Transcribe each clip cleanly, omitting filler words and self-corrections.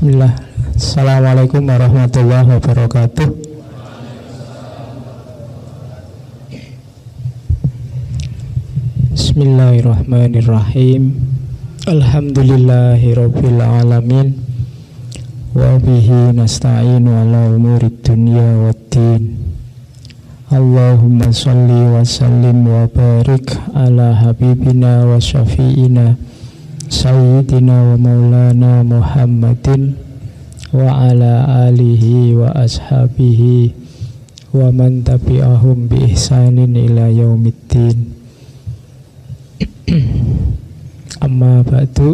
Bismillah. Assalamualaikum warahmatullahi wabarakatuh. Bismillahirrahmanirrahim. Alhamdulillahirabbil alamin. Wa bihi nasta'inu ala umurid dunya waddin. Allahumma salli wa sallim wa barik ala habibina wa syafi'ina Sayyidina wa maulana Muhammadin wa ala alihi wa ashabihi wa man tabi'ahum bi ihsanin ila yaumiddin. Amma ba'du.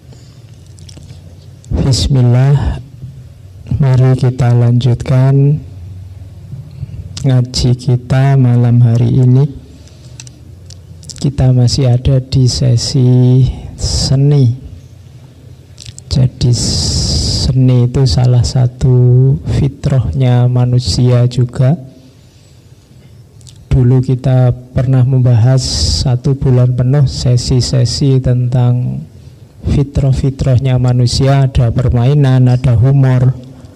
Bismillah. Mari kita lanjutkan ngaji kita malam hari ini. Kita masih ada di sesi seni. Jadi seni itu salah satu fitrahnya manusia juga. Dulu kita pernah membahas 1 bulan penuh sesi-sesi tentang fitrah-fitrahnya manusia. Ada permainan, ada humor.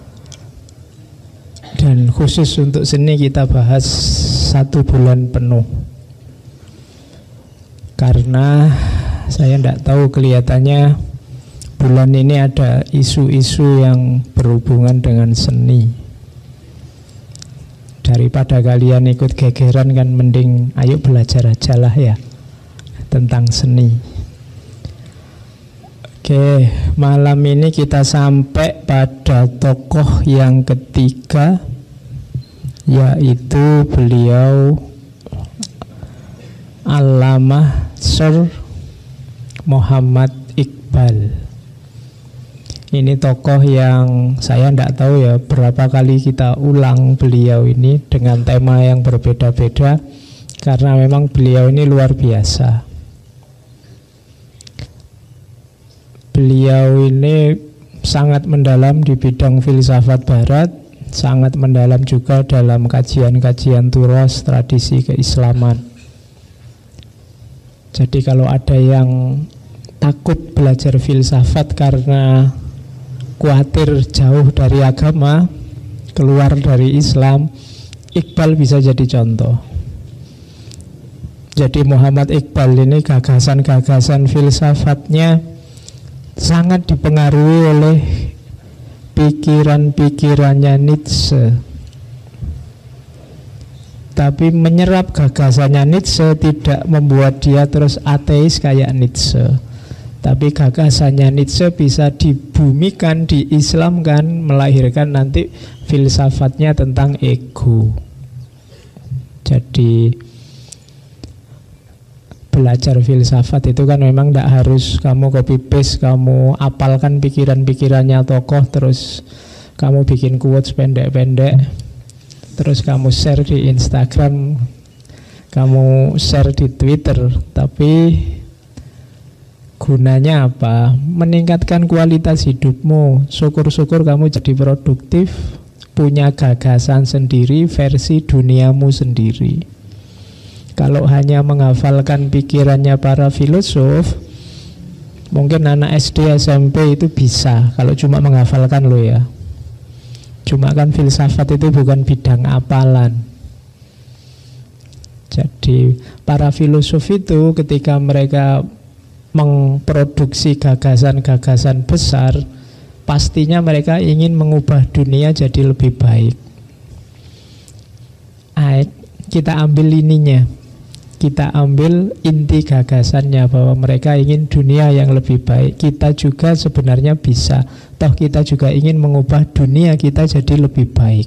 Dan khusus untuk seni kita bahas 1 bulan penuh. Karena saya tidak tahu, kelihatannya bulan ini ada isu-isu yang berhubungan dengan seni. Daripada kalian ikut gegeran kan mending ayo belajar aja lah ya tentang seni. Oke, malam ini kita sampai pada tokoh yang ketiga, yaitu beliau Allamah Sir Muhammad Iqbal. Ini tokoh yang saya tidak tahu ya berapa kali kita ulang beliau ini dengan tema yang berbeda-beda, karena memang beliau ini luar biasa. Beliau ini sangat mendalam di bidang filsafat barat, sangat mendalam juga dalam kajian-kajian turos tradisi keislaman. Jadi kalau ada yang takut belajar filsafat karena khawatir jauh dari agama, keluar dari Islam, Iqbal bisa jadi contoh. Jadi Muhammad Iqbal ini gagasan-gagasan filsafatnya sangat dipengaruhi oleh pikiran-pikirannya Nietzsche. Tapi menyerap gagasannya Nietzsche tidak membuat dia terus ateis kayak Nietzsche. Tapi gagasannya Nietzsche bisa dibumikan, diislamkan, melahirkan nanti filsafatnya tentang ego. Jadi belajar filsafat itu kan memang tidak harus kamu copy paste, kamu apalkan pikiran-pikirannya tokoh, terus kamu bikin quotes pendek-pendek, terus kamu share di Instagram, kamu share di Twitter. Tapi gunanya apa? Meningkatkan kualitas hidupmu. Syukur-syukur kamu jadi produktif, punya gagasan sendiri, versi duniamu sendiri. Kalau hanya menghafalkan pikirannya para filosof, mungkin anak SD, SMP itu bisa. Kalau cuma menghafalkan lo ya. Cuma kan filsafat itu bukan bidang apalan. Jadi para filosof itu ketika mereka memproduksi gagasan-gagasan besar, pastinya mereka ingin mengubah dunia jadi lebih baik. Kita ambil ininya, kita ambil inti gagasannya bahwa mereka ingin dunia yang lebih baik. Kita juga sebenarnya bisa, toh kita juga ingin mengubah dunia kita jadi lebih baik.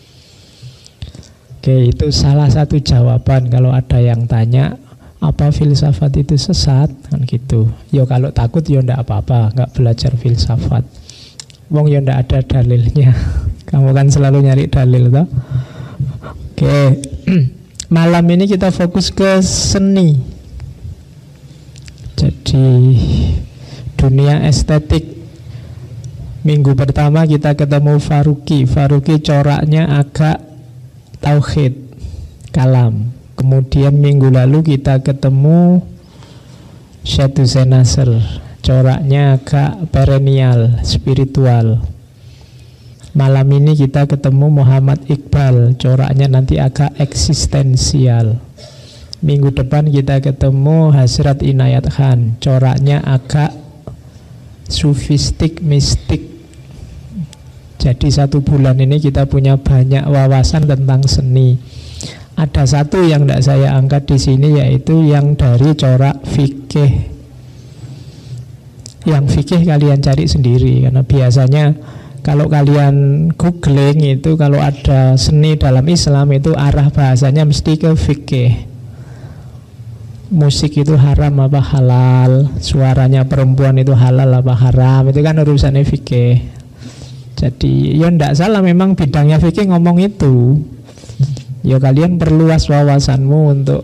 Oke, itu salah satu jawaban kalau ada yang tanya apa filsafat itu sesat, kan gitu. Yo kalau takut yo ndak apa-apa, nggak belajar filsafat. Wong yo ndak ada dalilnya. Kamu kan selalu nyari dalil toh. Oke. Malam ini kita fokus ke seni. Jadi dunia estetik. Minggu pertama kita ketemu Faruqi. Faruqi coraknya agak tauhid, kalam. Kemudian minggu lalu kita ketemu Syed Hussein Nasr. coraknya agak perennial, spiritual. Malam ini kita ketemu Muhammad Iqbal, coraknya nanti agak eksistensial. Minggu depan kita ketemu Hasrat Inayat Khan, coraknya agak sufistik, mistik. Jadi 1 bulan ini kita punya banyak wawasan tentang seni. Ada satu yang tidak saya angkat di sini, yaitu yang dari corak fikih. Yang fikih kalian cari sendiri, karena biasanya kalau kalian googling itu, kalau ada seni dalam Islam itu arah bahasanya mesti ke fikih. Musik itu haram apa halal, suaranya perempuan itu halal apa haram, itu kan urusannya fikih. Jadi ya tidak salah, memang bidangnya fikih ngomong itu. Ya kalian perluas wawasanmu untuk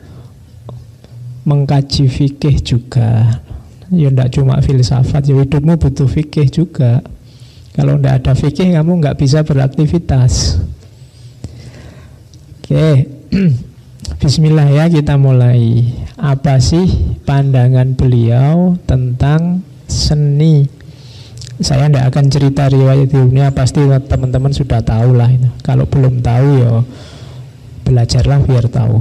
mengkaji fikih juga. Ya tidak cuma filsafat, ya hidupmu butuh fikih juga. Kalau tidak ada fikih kamu nggak bisa beraktivitas. Oke. Bismillah ya, kita mulai. Apa sih pandangan beliau tentang seni? Saya tidak akan cerita riwayat hidupnya, pasti teman-teman sudah tahu lah itu. Kalau belum tahu ya belajarlah biar tahu.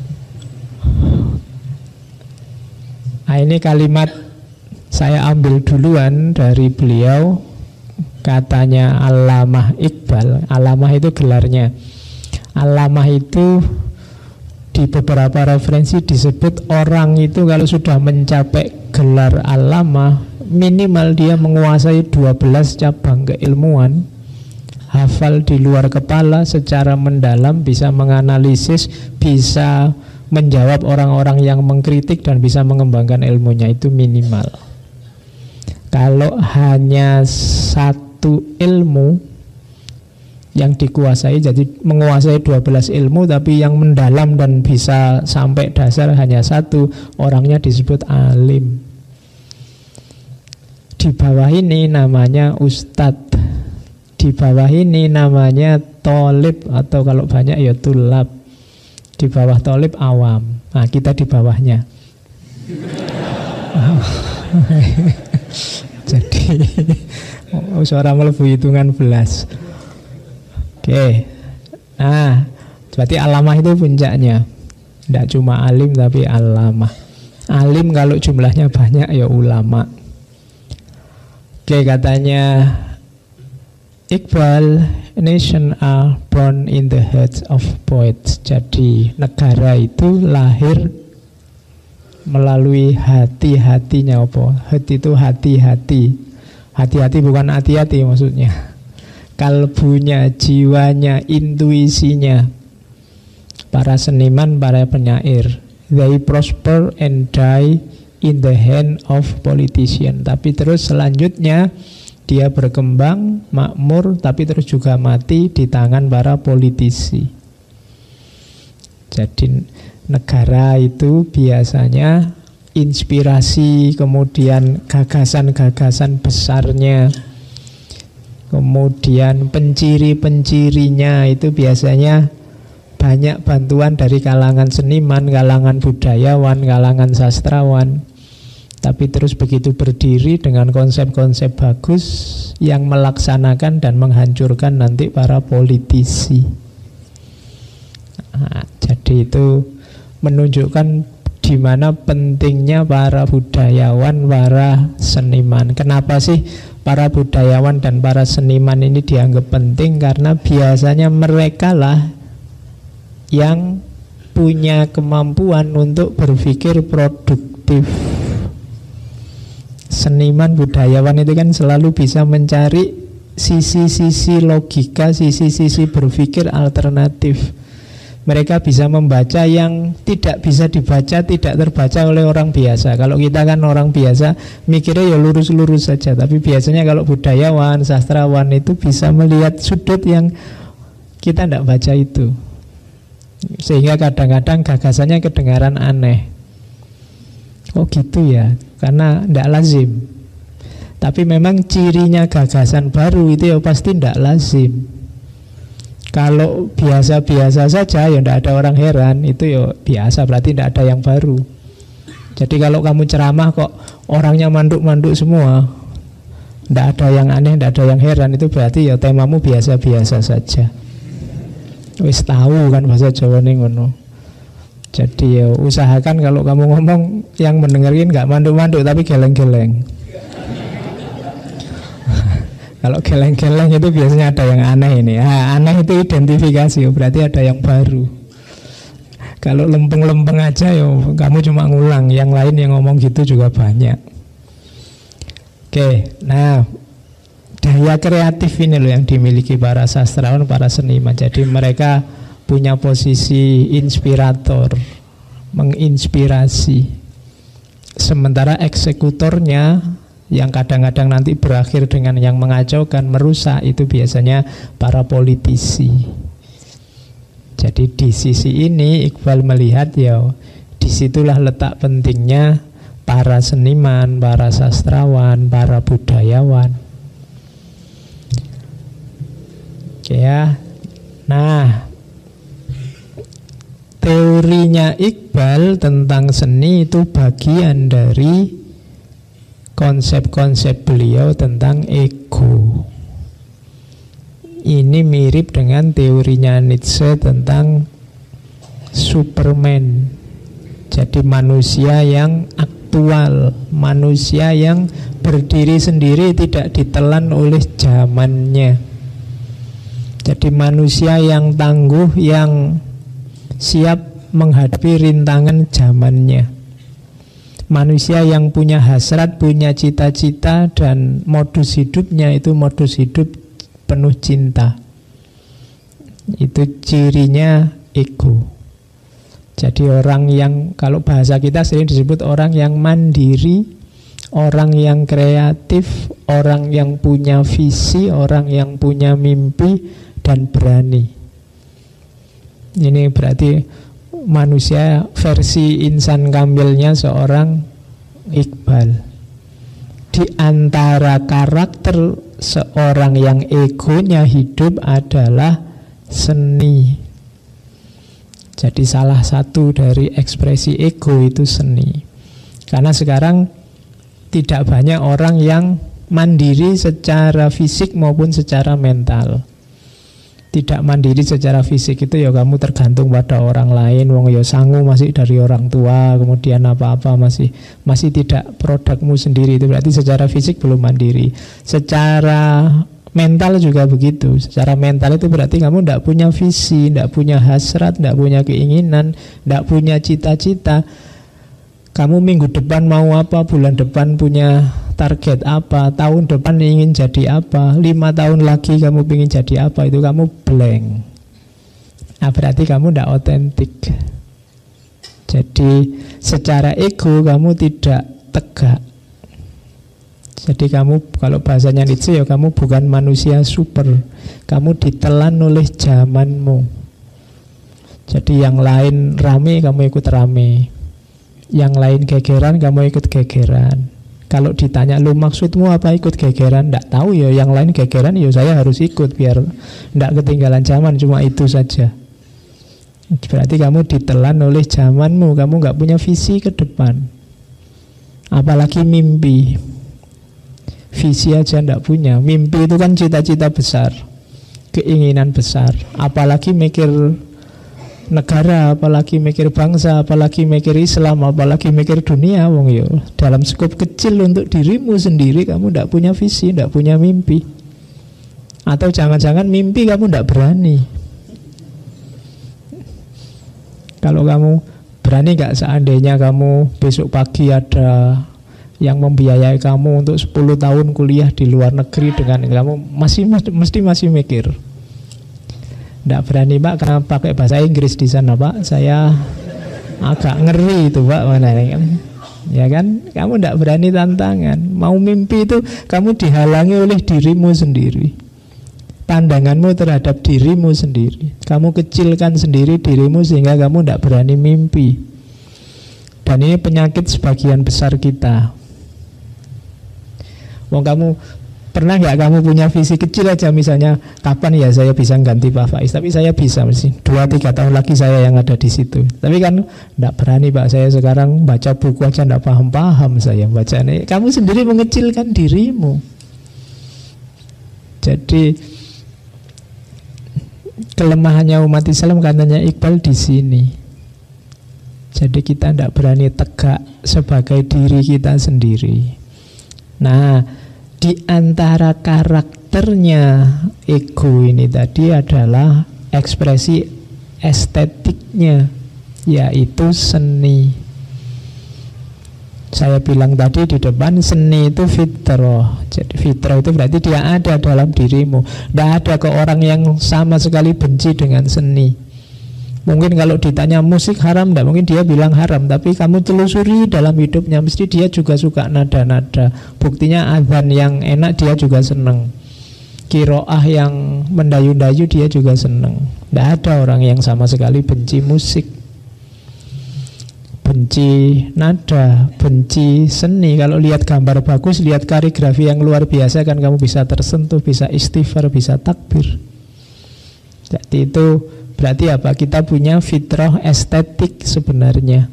Nah, ini kalimat saya ambil duluan dari beliau. Katanya Allamah Iqbal. Allamah itu gelarnya. Allamah itu di beberapa referensi disebut orang itu kalau sudah mencapai gelar Allamah, minimal dia menguasai 12 cabang keilmuan, hafal di luar kepala secara mendalam, bisa menganalisis, bisa menjawab orang-orang yang mengkritik, dan bisa mengembangkan ilmunya. Itu minimal. Kalau hanya satu ilmu yang dikuasai, jadi menguasai 12 ilmu tapi yang mendalam dan bisa sampai dasar hanya satu, orangnya disebut alim. Di bawah ini namanya ustadz, di bawah ini namanya tolib, atau kalau banyak ya tulab. Di bawah tolib awam. Nah, kita di bawahnya. Jadi suara melebu hitungan belas. Oke. Nah, berarti alamah itu puncaknya. Tidak cuma alim tapi alamah. Alim kalau jumlahnya banyak ya ulama. Oke, katanya Iqbal, nation are born in the heads of poets. Jadi negara itu lahir melalui hati-hatinya. Apa? Hati itu hati-hati. Hati-hati bukan hati-hati maksudnya. Kalbunya, jiwanya, intuisinya. Para seniman, para penyair. They prosper and die in the hand of politician. Tapi terus selanjutnya dia berkembang, makmur, tapi terus juga mati di tangan para politisi. Jadi negara itu biasanya inspirasi, kemudian gagasan-gagasan besarnya, kemudian penciri-pencirinya itu biasanya banyak bantuan dari kalangan seniman, kalangan budayawan, kalangan sastrawan. Tapi terus begitu berdiri dengan konsep-konsep bagus yang melaksanakan dan menghancurkan nanti para politisi. Nah, jadi itu menunjukkan di mana pentingnya para budayawan, para seniman. Kenapa sih para budayawan dan para seniman ini dianggap penting? Karena biasanya mereka lah yang punya kemampuan untuk berpikir produktif. Seniman, budayawan itu kan selalu bisa mencari sisi-sisi logika, sisi-sisi berpikir alternatif. Mereka bisa membaca yang tidak bisa dibaca, tidak terbaca oleh orang biasa. Kalau kita kan orang biasa mikirnya ya lurus-lurus saja. Tapi biasanya kalau budayawan, sastrawan itu bisa melihat sudut yang kita tidak baca itu. Sehingga kadang-kadang gagasannya kedengaran aneh. Oh gitu ya, karena tidak lazim. Tapi memang cirinya gagasan baru itu ya pasti tidak lazim. Kalau biasa-biasa saja ya tidak ada orang heran, itu ya biasa, berarti tidak ada yang baru. Jadi kalau kamu ceramah kok orangnya manduk-manduk semua, tidak ada yang aneh, tidak ada yang heran, itu berarti ya temamu biasa-biasa saja. Wis tahu kan bahasa Jawa nih ngono. Jadi ya usahakan kalau kamu ngomong yang mendengarin nggak manduk-manduk tapi geleng-geleng. Kalau geleng-geleng itu biasanya ada yang aneh ini. Aneh itu identifikasi, berarti ada yang baru. Kalau lempeng-lempeng aja ya kamu cuma ngulang, yang lain yang ngomong gitu juga banyak. Oke, nah daya kreatif ini loh yang dimiliki para sastrawan, para seniman. Jadi mereka punya posisi inspirator, menginspirasi. Sementara eksekutornya yang kadang-kadang nanti berakhir dengan yang mengacaukan, merusak, itu biasanya para politisi. Jadi di sisi ini Iqbal melihat ya disitulah letak pentingnya para seniman, para sastrawan, para budayawan. Oke ya. Nah, teorinya Iqbal tentang seni itu bagian dari konsep-konsep beliau tentang ego. Ini mirip dengan teorinya Nietzsche tentang Superman. Jadi manusia yang aktual, manusia yang berdiri sendiri, tidak ditelan oleh zamannya. Jadi manusia yang tangguh, yang siap menghadapi rintangan zamannya. Manusia yang punya hasrat, punya cita-cita, dan modus hidupnya itu modus hidup penuh cinta. Itu cirinya ego. Jadi orang yang, kalau bahasa kita sering disebut orang yang mandiri, orang yang kreatif, orang yang punya visi, orang yang punya mimpi dan berani. Ini berarti manusia versi insan kamilnya seorang Iqbal. Di antara karakter seorang yang egonya hidup adalah seni. Jadi salah satu dari ekspresi ego itu seni. Karena sekarang tidak banyak orang yang mandiri secara fisik maupun secara mental. Tidak mandiri secara fisik itu ya kamu tergantung pada orang lain. Wong ya sangu masih dari orang tua, kemudian apa-apa masih tidak produkmu sendiri. Itu berarti secara fisik belum mandiri. Secara mental juga begitu. Secara mental itu berarti kamu tidak punya visi, tidak punya hasrat, tidak punya keinginan, tidak punya cita-cita. Kamu minggu depan mau apa, bulan depan punya target apa, tahun depan ingin jadi apa, 5 tahun lagi kamu ingin jadi apa, itu kamu blank. Nah berarti kamu tidak otentik. Jadi secara ego kamu tidak tegak. Jadi kamu, kalau bahasanya Nietzsche ya, kamu bukan manusia super. Kamu ditelan oleh zamanmu. Jadi yang lain rame, kamu ikut rame. Yang lain gegeran, kamu ikut gegeran. Kalau ditanya, lu maksudmu apa ikut gegeran? Nggak tahu ya, yang lain gegeran ya saya harus ikut biar nggak ketinggalan zaman, cuma itu saja. Berarti kamu ditelan oleh zamanmu, kamu nggak punya visi ke depan. Apalagi mimpi. Visi aja nggak punya. Mimpi itu kan cita-cita besar, keinginan besar. Apalagi mikir negara, apalagi mikir bangsa, apalagi mikir Islam, apalagi mikir dunia. Wong yo dalam skop kecil untuk dirimu sendiri kamu tidak punya visi, tidak punya mimpi. Atau jangan-jangan mimpi kamu tidak berani. Kalau kamu berani gak seandainya kamu besok pagi ada yang membiayai kamu untuk 10 tahun kuliah di luar negeri, dengan kamu mesti masih mikir. Tidak berani Pak, karena pakai bahasa Inggris di sana Pak. Saya agak ngeri itu Pak. Mana kan? Ya kan? Kamu tidak berani tantangan. Mau mimpi itu kamu dihalangi oleh dirimu sendiri. Pandanganmu terhadap dirimu sendiri. Kamu kecilkan sendiri dirimu sehingga kamu tidak berani mimpi. Dan ini penyakit sebagian besar kita. Wong kamu Pernah nggak kamu punya visi kecil aja, misalnya kapan ya saya bisa ganti Pak Faiz? Tapi saya bisa mesti 2-3 tahun lagi saya yang ada di situ. Tapi kan nggak berani Pak, saya sekarang baca buku aja nggak paham-paham saya baca ini. Kamu sendiri mengecilkan dirimu. Jadi kelemahannya umat Islam katanya Iqbal di sini. Jadi kita tidak berani tegak sebagai diri kita sendiri. Nah, di antara karakternya ego ini tadi adalah ekspresi estetiknya, yaitu seni. Saya bilang tadi di depan, seni itu fitrah. Jadi fitrah itu berarti dia ada dalam dirimu. Tidak ada ke orang yang sama sekali benci dengan seni. Mungkin kalau ditanya musik haram, tidak mungkin dia bilang haram. Tapi kamu telusuri dalam hidupnya, mesti dia juga suka nada-nada. Buktinya azan yang enak dia juga senang. Kiroah yang mendayu-dayu dia juga senang. Tidak ada orang yang sama sekali benci musik, benci nada, benci seni. Kalau lihat gambar bagus, lihat kaligrafi yang luar biasa, kan kamu bisa tersentuh, bisa istighfar, bisa takbir. Jadi itu berarti apa? Kita punya fitrah estetik sebenarnya.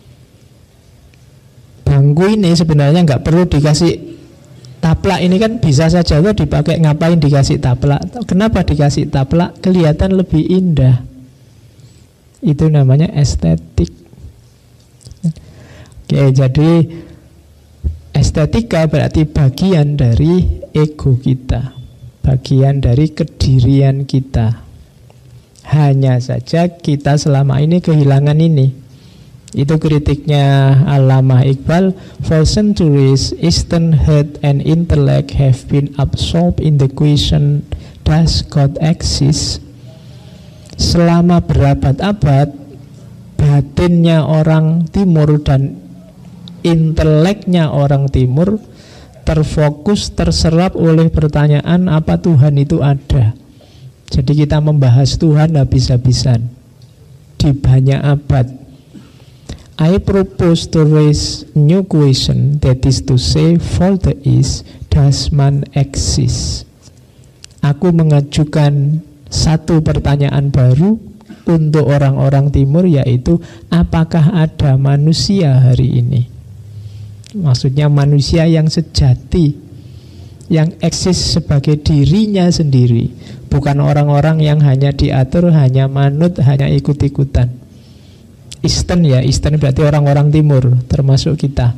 Bangku ini sebenarnya nggak perlu dikasih taplak, ini kan bisa saja tuh dipakai, ngapain dikasih taplak? Kenapa dikasih taplak? Kelihatan lebih indah. Itu namanya estetik. Oke, jadi estetika berarti bagian dari ego kita, bagian dari kedirian kita. Hanya saja kita selama ini kehilangan ini. Itu kritiknya Allamah Iqbal. For centuries, Eastern heart and intellect have been absorbed in the question, does God exist? Selama berabad-abad, batinnya orang Timur dan inteleknya orang Timur terfokus, terserap oleh pertanyaan apa Tuhan itu ada. Jadi kita membahas Tuhan habis-habisan di banyak abad. I propose to raise new question, that is to say, for the East, does man exist? Aku mengajukan satu pertanyaan baru untuk orang-orang Timur, yaitu apakah ada manusia hari ini? Maksudnya manusia yang sejati, yang eksis sebagai dirinya sendiri, bukan orang-orang yang hanya diatur, hanya manut, hanya ikut-ikutan. Eastern ya, Eastern berarti orang-orang Timur, termasuk kita.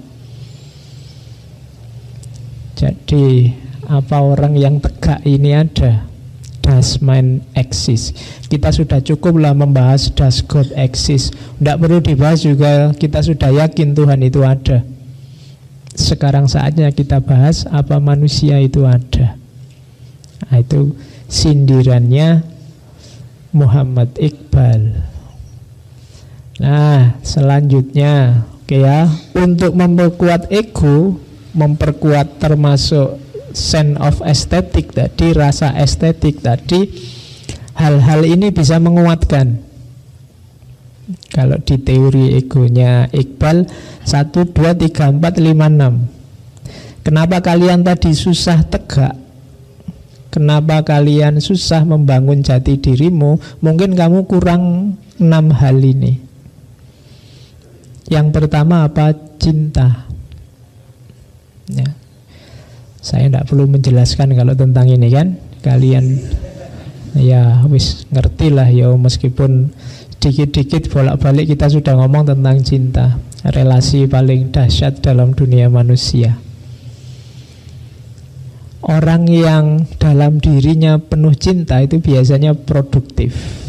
Jadi apa orang yang tegak ini ada? Does man exist? Kita sudah cukuplah membahas does God exist. Tidak perlu dibahas juga, kita sudah yakin Tuhan itu ada. Sekarang saatnya kita bahas apa manusia itu ada. Nah, itu sindirannya Muhammad Iqbal. Nah, selanjutnya, oke ya, untuk memperkuat ego, memperkuat termasuk sense of aesthetic tadi, rasa estetik tadi, hal-hal ini bisa menguatkan. Kalau di teori egonya Iqbal, 1, 2, 3, 4, 5, 6. Kenapa kalian tadi susah tegak? Kenapa kalian susah membangun jati dirimu? Mungkin kamu kurang 6 hal ini. Yang pertama apa? Cinta. Ya. Saya tidak perlu menjelaskan kalau tentang ini kan. Kalian ya wis ngerti lah ya, meskipun dikit-dikit bolak-balik kita sudah ngomong tentang cinta, relasi paling dahsyat dalam dunia manusia. Orang yang dalam dirinya penuh cinta itu biasanya produktif.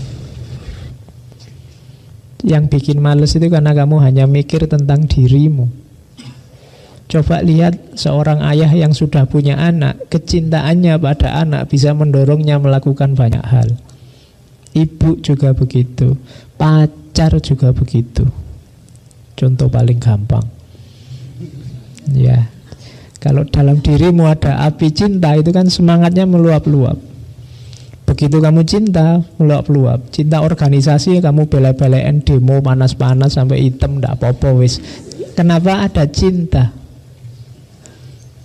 Yang bikin males itu karena kamu hanya mikir tentang dirimu. Coba lihat seorang ayah yang sudah punya anak, kecintaannya pada anak bisa mendorongnya melakukan banyak hal. Ibu juga begitu, pacar juga begitu. Contoh paling gampang. Ya, kalau dalam dirimu ada api cinta, itu kan semangatnya meluap-luap. Begitu kamu cinta, meluap-luap. Cinta organisasi, kamu bela-belain demo panas-panas sampai hitam, ndak apa-apa wis. Kenapa ada cinta?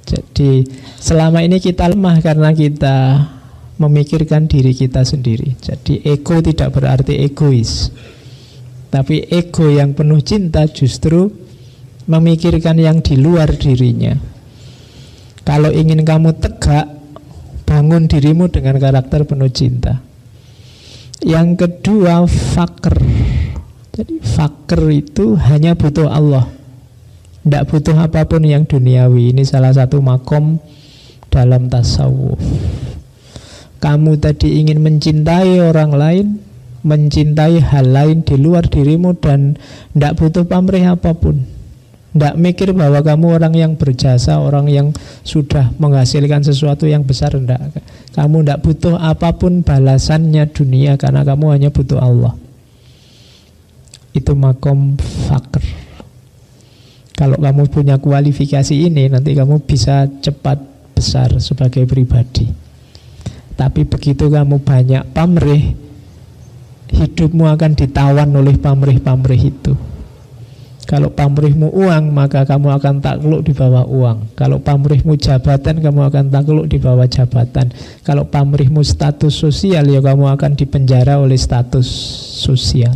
Jadi selama ini kita lemah karena kita memikirkan diri kita sendiri. Jadi ego tidak berarti egois, tapi ego yang penuh cinta justru memikirkan yang di luar dirinya. Kalau ingin kamu tegak, bangun dirimu dengan karakter penuh cinta. Yang kedua, fakr. Jadi fakr itu hanya butuh Allah, tidak butuh apapun yang duniawi. Ini salah satu makom dalam tasawuf. Kamu tadi ingin mencintai orang lain, mencintai hal lain di luar dirimu, dan tidak butuh pamrih apapun. Tidak mikir bahwa kamu orang yang berjasa, orang yang sudah menghasilkan sesuatu yang besar. Tidak. Kamu tidak butuh apapun balasannya dunia, karena kamu hanya butuh Allah. Itu makom fakr. Kalau kamu punya kualifikasi ini, nanti kamu bisa cepat besar sebagai pribadi. Tapi begitu kamu banyak pamrih, hidupmu akan ditawan oleh pamrih-pamrih itu. Kalau pamrihmu uang, maka kamu akan takluk di bawah uang. Kalau pamrihmu jabatan, kamu akan takluk di bawah jabatan. Kalau pamrihmu status sosial, ya kamu akan dipenjara oleh status sosial.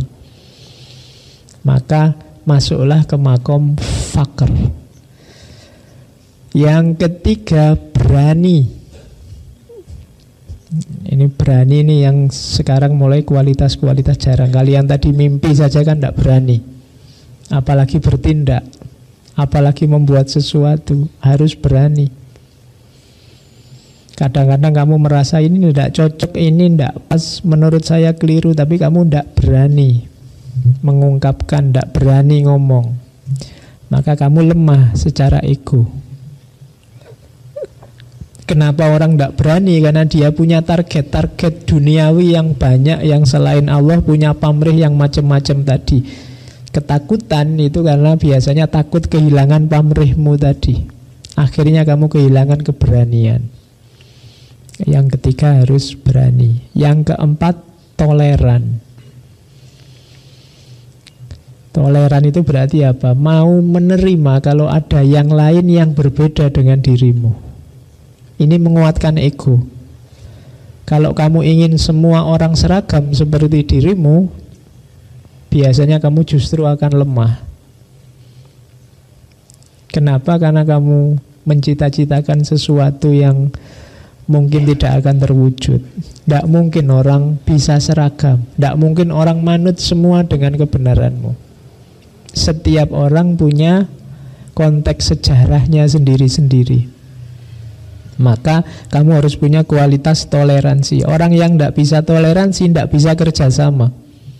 Maka masuklah ke makom fakr. Yang ketiga, berani. Ini berani ini yang sekarang mulai kualitas-kualitas jarang. Kalian tadi mimpi saja kan tidak berani, apalagi bertindak, apalagi membuat sesuatu. Harus berani. Kadang-kadang kamu merasa ini tidak cocok, ini tidak pas, menurut saya keliru, tapi kamu tidak berani mengungkapkan, tidak berani ngomong, maka kamu lemah secara ego. Kenapa orang tidak berani? Karena dia punya target duniawi yang banyak, yang selain Allah, punya pamrih yang macam-macam tadi. Ketakutan itu karena biasanya takut kehilangan pamrihmu tadi. Akhirnya kamu kehilangan keberanian. Yang ketiga harus berani. Yang keempat, toleran. Toleran itu berarti apa? Mau menerima kalau ada yang lain yang berbeda dengan dirimu. Ini menguatkan ego. Kalau kamu ingin semua orang seragam seperti dirimu, biasanya kamu justru akan lemah. Kenapa? Karena kamu mencita-citakan sesuatu yang mungkin tidak akan terwujud. Tidak mungkin orang bisa seragam. Tidak mungkin orang manut semua dengan kebenaranmu. Setiap orang punya konteks sejarahnya sendiri-sendiri. Maka kamu harus punya kualitas toleransi. Orang yang tidak bisa toleransi tidak bisa kerjasama.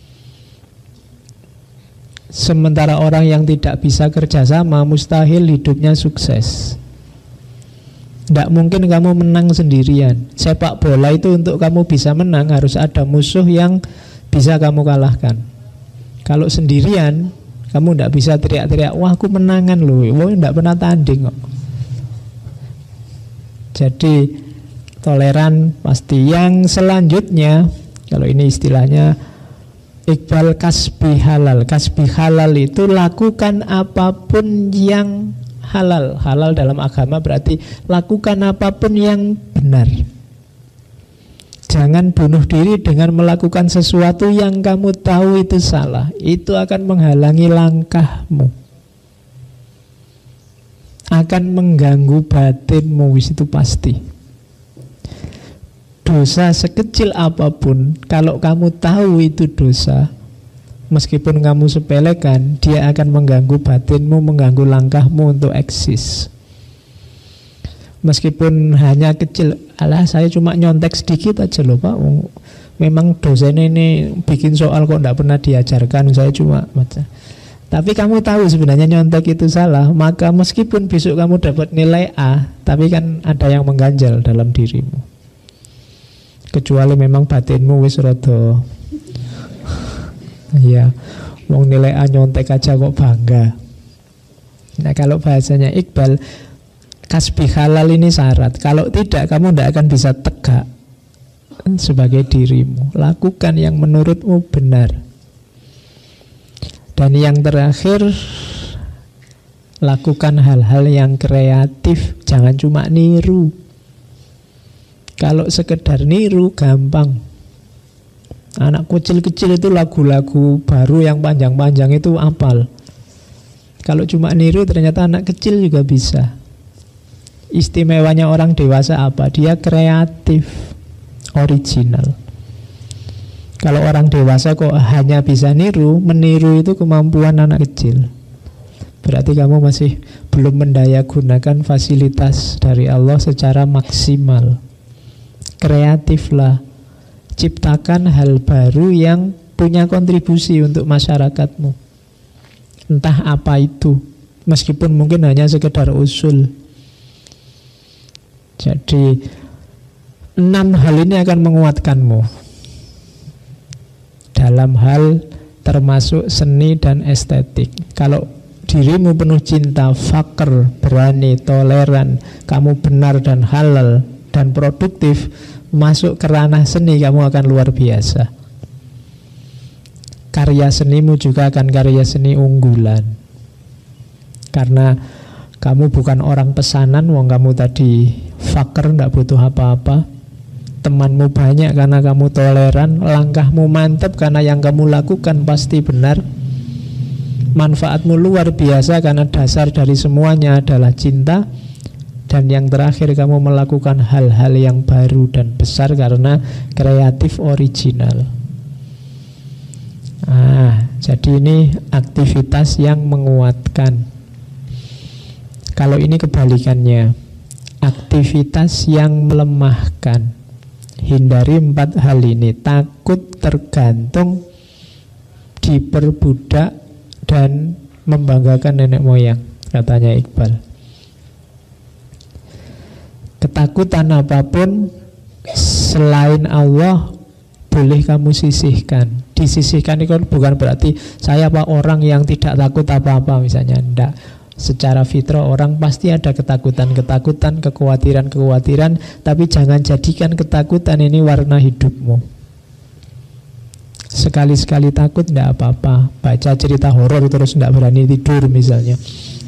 Sementara orang yang tidak bisa kerjasama mustahil hidupnya sukses. Tidak mungkin kamu menang sendirian. Sepak bola itu untuk kamu bisa menang harus ada musuh yang bisa kamu kalahkan. Kalau sendirian, kamu tidak bisa teriak-teriak, wah aku menangan loh, wah tidak pernah tanding kok. Jadi toleran pasti. Yang selanjutnya, kalau ini istilahnya Iqbal kasbi halal. Kasbi halal itu lakukan apapun yang halal. Halal dalam agama berarti lakukan apapun yang benar. Jangan bunuh diri dengan melakukan sesuatu yang kamu tahu itu salah. Itu akan menghalangi langkahmu, akan mengganggu batinmu, itu pasti. Dosa sekecil apapun, kalau kamu tahu itu dosa, meskipun kamu sepelekan, dia akan mengganggu batinmu, mengganggu langkahmu untuk eksis. Meskipun hanya kecil, alah saya cuma nyontek sedikit aja loh Pak, memang dosennya ini bikin soal kok tidak pernah diajarkan, saya cuma baca. Tapi kamu tahu sebenarnya nyontek itu salah, maka meskipun besok kamu dapat nilai A, tapi kan ada yang mengganjal dalam dirimu. Kecuali memang batinmu wis rada ya, wong nilai A nyontek aja kok bangga. Nah kalau bahasanya Iqbal, kasbi halal ini syarat. Kalau tidak, kamu tidak akan bisa tegak sebagai dirimu. Lakukan yang menurutmu benar. Dan yang terakhir, Lakukan hal-hal yang kreatif, jangan cuma niru. Kalau sekedar niru gampang. Anak kecil-kecil itu lagu-lagu baru yang panjang-panjang itu hafal. Kalau cuma niru ternyata anak kecil juga bisa. Istimewanya orang dewasa apa? Dia kreatif, original. Kalau orang dewasa kok hanya bisa niru, meniru itu kemampuan anak kecil. Berarti kamu masih belum mendaya gunakan fasilitas dari Allah secara maksimal. Kreatiflah. Ciptakan hal baru yang punya kontribusi untuk masyarakatmu. Entah apa itu, meskipun mungkin hanya sekedar usul. Jadi 6 hal ini akan menguatkanmu dalam hal termasuk seni dan estetik. Kalau dirimu penuh cinta, fakir, berani, toleran, kamu benar dan halal dan produktif, masuk ke ranah seni kamu akan luar biasa. Karya senimu juga akan karya seni unggulan. Karena kamu bukan orang pesanan, wong kamu tadi fakir, tidak butuh apa-apa. Temanmu banyak karena kamu toleran. Langkahmu mantap karena yang kamu lakukan pasti benar. Manfaatmu luar biasa karena dasar dari semuanya adalah cinta. Dan yang terakhir, kamu melakukan hal-hal yang baru dan besar karena kreatif original. Jadi ini aktivitas yang menguatkan. Kalau ini kebalikannya, aktivitas yang melemahkan. Hindari 4 hal ini. Takut, tergantung, diperbudak, dan membanggakan nenek moyang, katanya Iqbal. Ketakutan apapun selain Allah boleh kamu sisihkan. Disisihkan itu bukan berarti saya orang yang tidak takut apa-apa misalnya. Tidak. Secara fitrah orang pasti ada ketakutan-ketakutan, kekhawatiran-kekhawatiran. Tapi jangan jadikan ketakutan ini warna hidupmu. Sekali-sekali takut tidak apa-apa. Baca cerita horor terus tidak berani tidur misalnya.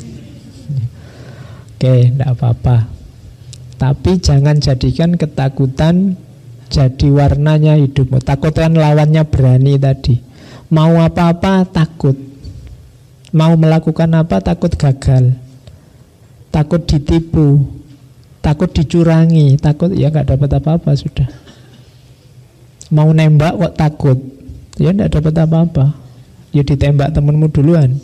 Oke, tidak apa-apa. Tapi jangan jadikan ketakutan jadi warnanya hidupmu. Takut kan lawannya berani tadi. Mau apa-apa takut. Mau melakukan apa takut gagal. Takut ditipu. Takut dicurangi. Takut ya gak dapat apa-apa sudah. Mau nembak kok takut. Ya gak dapat apa-apa. Ya ditembak temenmu duluan.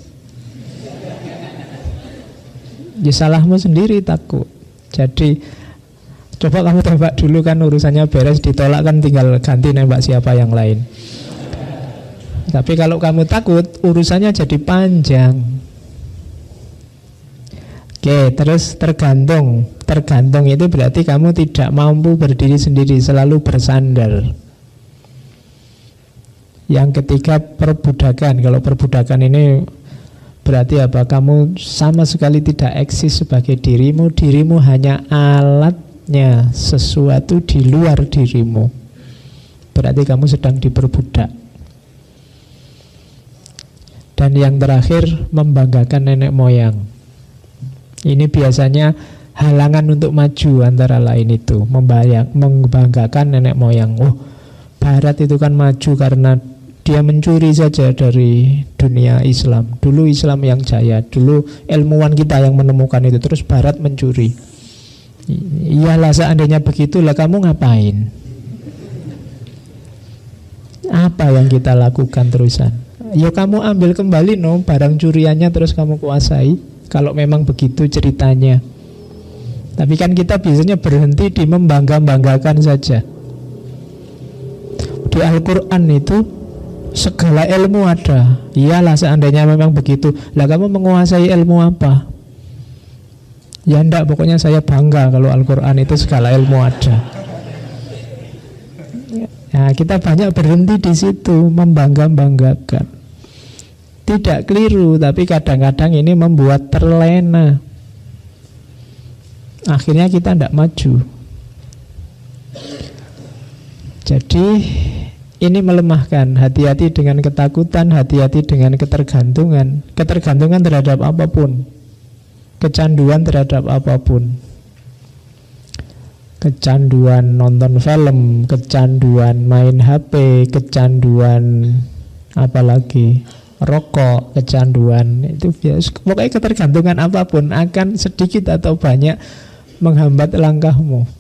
Ya salahmu sendiri takut. Jadi coba kamu tembak dulu kan urusannya beres, ditolak kan tinggal ganti nembak siapa yang lain. Tapi kalau kamu takut, urusannya jadi panjang. Oke, terus tergantung. Tergantung itu berarti kamu tidak mampu berdiri sendiri, selalu bersandar. Yang ketiga, perbudakan. Kalau perbudakan ini berarti apa? Kamu sama sekali tidak eksis sebagai dirimu. Dirimu hanya alatnya sesuatu di luar dirimu. Berarti kamu sedang diperbudak. Dan yang terakhir, membanggakan nenek moyang. Ini biasanya halangan untuk maju antara lain itu. Membanggakan nenek moyang. Oh, Barat itu kan maju karena dia mencuri saja dari dunia Islam. Dulu Islam yang jaya, dulu ilmuwan kita yang menemukan itu, terus Barat mencuri. Iyalah, seandainya begitulah kamu ngapain? Apa yang kita lakukan terusan? Ya kamu ambil kembali barang curiannya terus kamu kuasai. Kalau memang begitu ceritanya. Tapi kan kita biasanya berhenti di membangga-banggakan saja. Di Al-Quran itu segala ilmu ada. Iyalah, seandainya memang begitu. Lah kamu menguasai ilmu apa? Ya enggak, pokoknya saya bangga kalau Al-Quran itu segala ilmu ada. Nah, kita banyak berhenti di situ, membangga-banggakan. Tidak keliru, tapi kadang-kadang ini membuat terlena. Akhirnya kita tidak maju. Jadi ini melemahkan. Hati-hati dengan ketakutan, hati-hati dengan ketergantungan. Ketergantungan terhadap apapun. kecanduan terhadap apapun. Kecanduan nonton film, kecanduan main HP, kecanduan apalagi rokok, kecanduan itu biasa. Pokoknya ketergantungan apapun akan sedikit atau banyak menghambat langkahmu.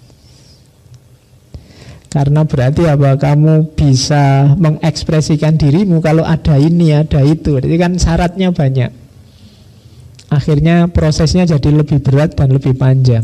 Karena berarti apa? Kamu bisa mengekspresikan dirimu kalau ada ini, ada itu. Jadi kan syaratnya banyak. Akhirnya prosesnya jadi lebih berat dan lebih panjang.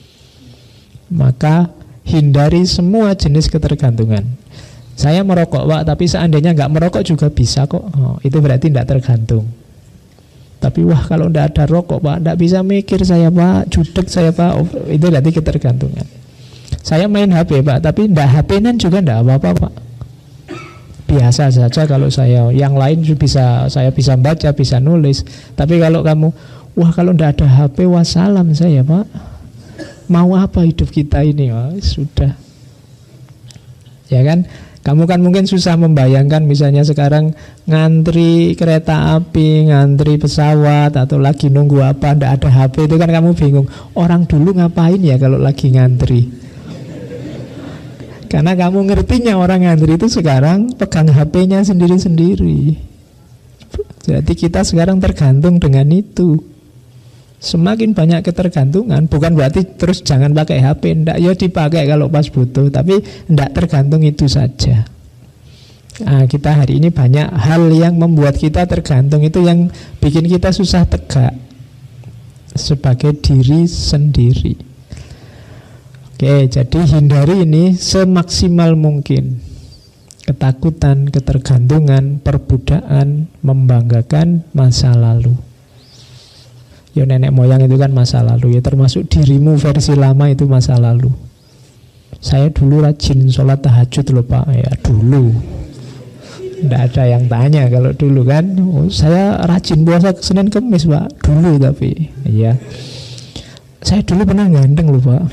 Maka hindari semua jenis ketergantungan. Saya merokok Pak, tapi seandainya nggak merokok juga bisa kok. Itu berarti tidak tergantung. Tapi wah kalau tidak ada rokok Pak, tidak bisa mikir saya Pak, judek saya Pak. Itu berarti ketergantungan. Saya main HP Pak, tapi tidak HP-nan juga tidak apa-apa Pak. Biasa saja kalau saya. Yang lain saya bisa baca, bisa nulis. Tapi kalau kamu, wah kalau tidak ada HP, wassalam saya Pak. Mau apa hidup kita ini? Wah, sudah. Ya kan? Kamu kan mungkin susah membayangkan misalnya sekarang ngantri kereta api, ngantri pesawat, atau lagi nunggu apa, tidak ada HP, itu kan kamu bingung. Orang dulu ngapain ya kalau lagi ngantri? Karena kamu ngertinya orang ngantri itu sekarang pegang HP-nya sendiri-sendiri. Jadi kita sekarang tergantung dengan itu. Semakin banyak ketergantungan, bukan berarti terus jangan pakai HP, ndak, ya dipakai kalau pas butuh, tapi ndak tergantung itu saja. Nah, kita hari ini banyak hal yang membuat kita tergantung, itu yang bikin kita susah tegak sebagai diri sendiri. Oke, jadi hindari ini semaksimal mungkin. Ketakutan, ketergantungan, perbudakan, membanggakan masa lalu. Ya nenek moyang itu kan masa lalu, ya termasuk dirimu versi lama itu masa lalu. Saya dulu rajin sholat tahajud loh Pak. Ya dulu. Tidak ada yang tanya kalau dulu kan. Oh, saya rajin puasa Senin Kemis Pak. Dulu tapi ya. Saya dulu pernah ganteng loh Pak.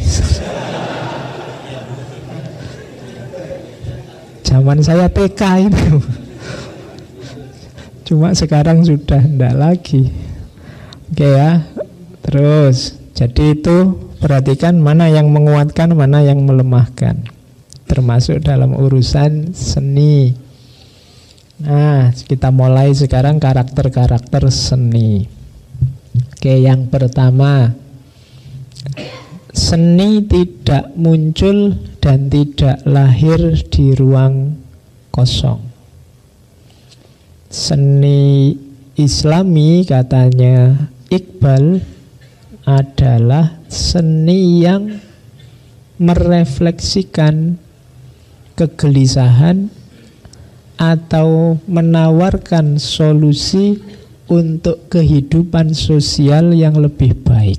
Zaman saya TK itu. Cuma sekarang sudah tidak lagi. Oke ya, terus jadi itu perhatikan mana yang menguatkan, mana yang melemahkan, termasuk dalam urusan seni. Nah, kita mulai sekarang karakter-karakter seni. Oke, yang pertama, seni tidak muncul dan tidak lahir di ruang kosong. Seni Islami katanya Iqbal adalah seni yang merefleksikan kegelisahan atau menawarkan solusi untuk kehidupan sosial yang lebih baik.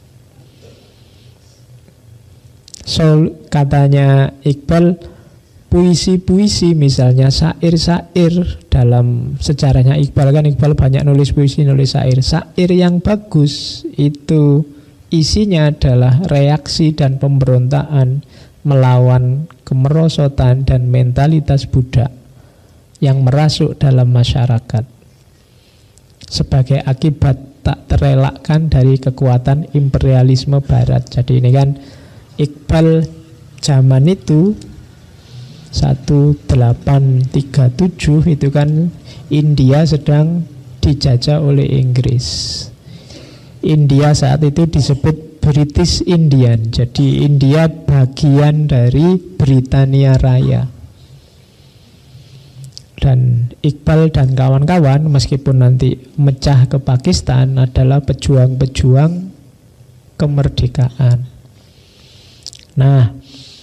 Katanya Iqbal, puisi-puisi misalnya, syair-syair dalam sejarahnya Iqbal, kan Iqbal banyak nulis puisi, nulis syair. Syair yang bagus itu isinya adalah reaksi dan pemberontakan melawan kemerosotan dan mentalitas budak yang merasuk dalam masyarakat sebagai akibat tak terelakkan dari kekuatan imperialisme barat. Jadi ini kan Iqbal zaman itu 1837 itu kan India sedang dijajah oleh Inggris. India saat itu disebut British Indian. Jadi India bagian dari Britania Raya. Dan Iqbal dan kawan-kawan meskipun nanti mecah ke Pakistan adalah pejuang-pejuang kemerdekaan. Nah,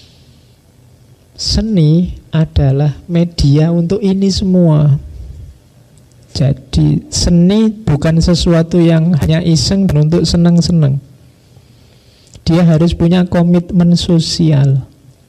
seni adalah media untuk ini semua. Jadi seni bukan sesuatu yang hanya iseng dan untuk senang-senang. Dia harus punya komitmen sosial.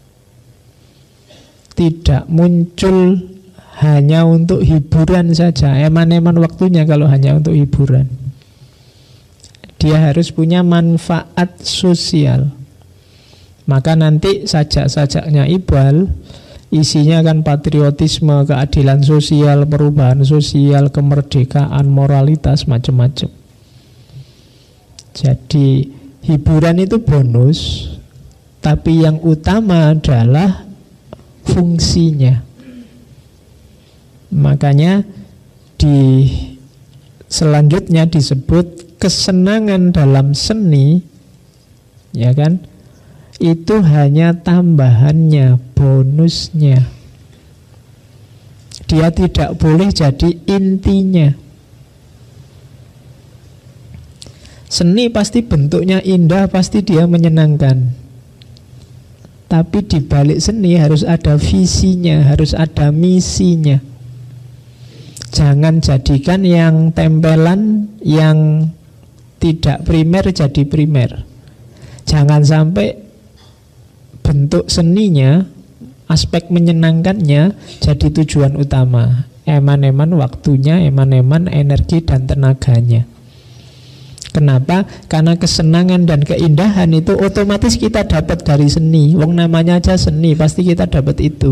Tidak muncul hanya untuk hiburan saja. Eman-eman waktunya kalau hanya untuk hiburan. Dia harus punya manfaat sosial. Maka nanti sajak-sajaknya Iqbal isinya kan patriotisme, keadilan sosial, perubahan sosial, kemerdekaan, moralitas, macam-macam. Jadi hiburan itu bonus, tapi yang utama adalah fungsinya. Makanya di selanjutnya disebut kesenangan dalam seni, ya kan? Itu hanya tambahannya, bonusnya. Dia tidak boleh jadi intinya. Seni pasti bentuknya indah, pasti dia menyenangkan. Tapi di balik seni harus ada visinya, harus ada misinya. Jangan jadikan yang tempelan, yang tidak primer jadi primer. Jangan sampai bentuk seninya, aspek menyenangkannya jadi tujuan utama. Eman-eman waktunya, eman-eman energi dan tenaganya. Kenapa? Karena kesenangan dan keindahan itu otomatis kita dapat dari seni. Wong namanya aja seni, pasti kita dapat itu.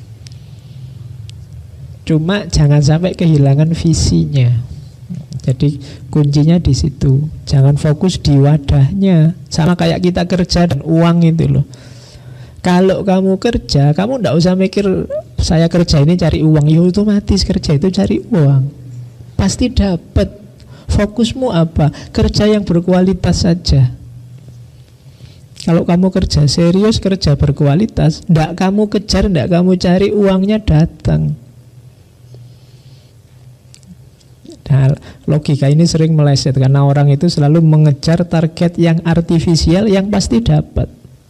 Cuma jangan sampai kehilangan visinya. Jadi kuncinya di situ. Jangan fokus di wadahnya. Sama kayak kita kerja dan uang itu loh. Kalau kamu kerja, kamu tidak usah mikir saya kerja ini cari uang. Ya otomatis kerja itu cari uang. Pasti dapat. Fokusmu apa? Kerja yang berkualitas saja. Kalau kamu kerja serius, kerja berkualitas, tidak kamu kejar, tidak kamu cari, uangnya datang. Nah, logika ini sering meleset karena orang itu selalu mengejar target yang artifisial yang pasti dapat.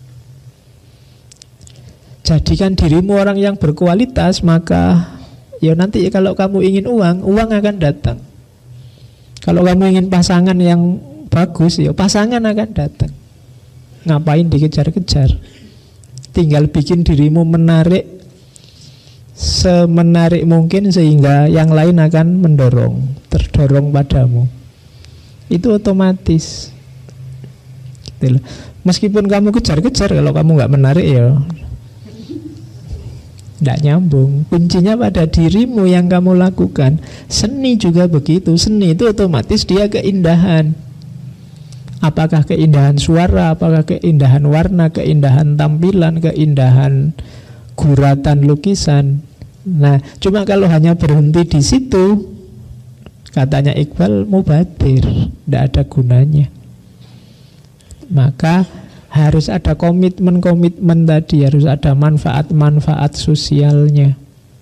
Jadikan dirimu orang yang berkualitas, maka ya nanti kalau kamu ingin uang, uang akan datang. Kalau kamu ingin pasangan yang bagus, ya pasangan akan datang. Ngapain dikejar-kejar? Tinggal bikin dirimu menarik semenarik mungkin sehingga yang lain akan mendorong, terdorong padamu. Itu otomatis gitu loh. Meskipun kamu kejar-kejar, kalau kamu nggak menarik ya tidak nyambung. Kuncinya pada dirimu yang kamu lakukan. Seni juga begitu. Seni itu otomatis dia keindahan. Apakah keindahan suara, apakah keindahan warna, keindahan tampilan, keindahan guratan lukisan. Nah, cuma kalau hanya berhenti di situ, katanya Iqbal, mubadir, tidak ada gunanya. Maka harus ada komitmen-komitmen tadi, harus ada manfaat-manfaat sosialnya.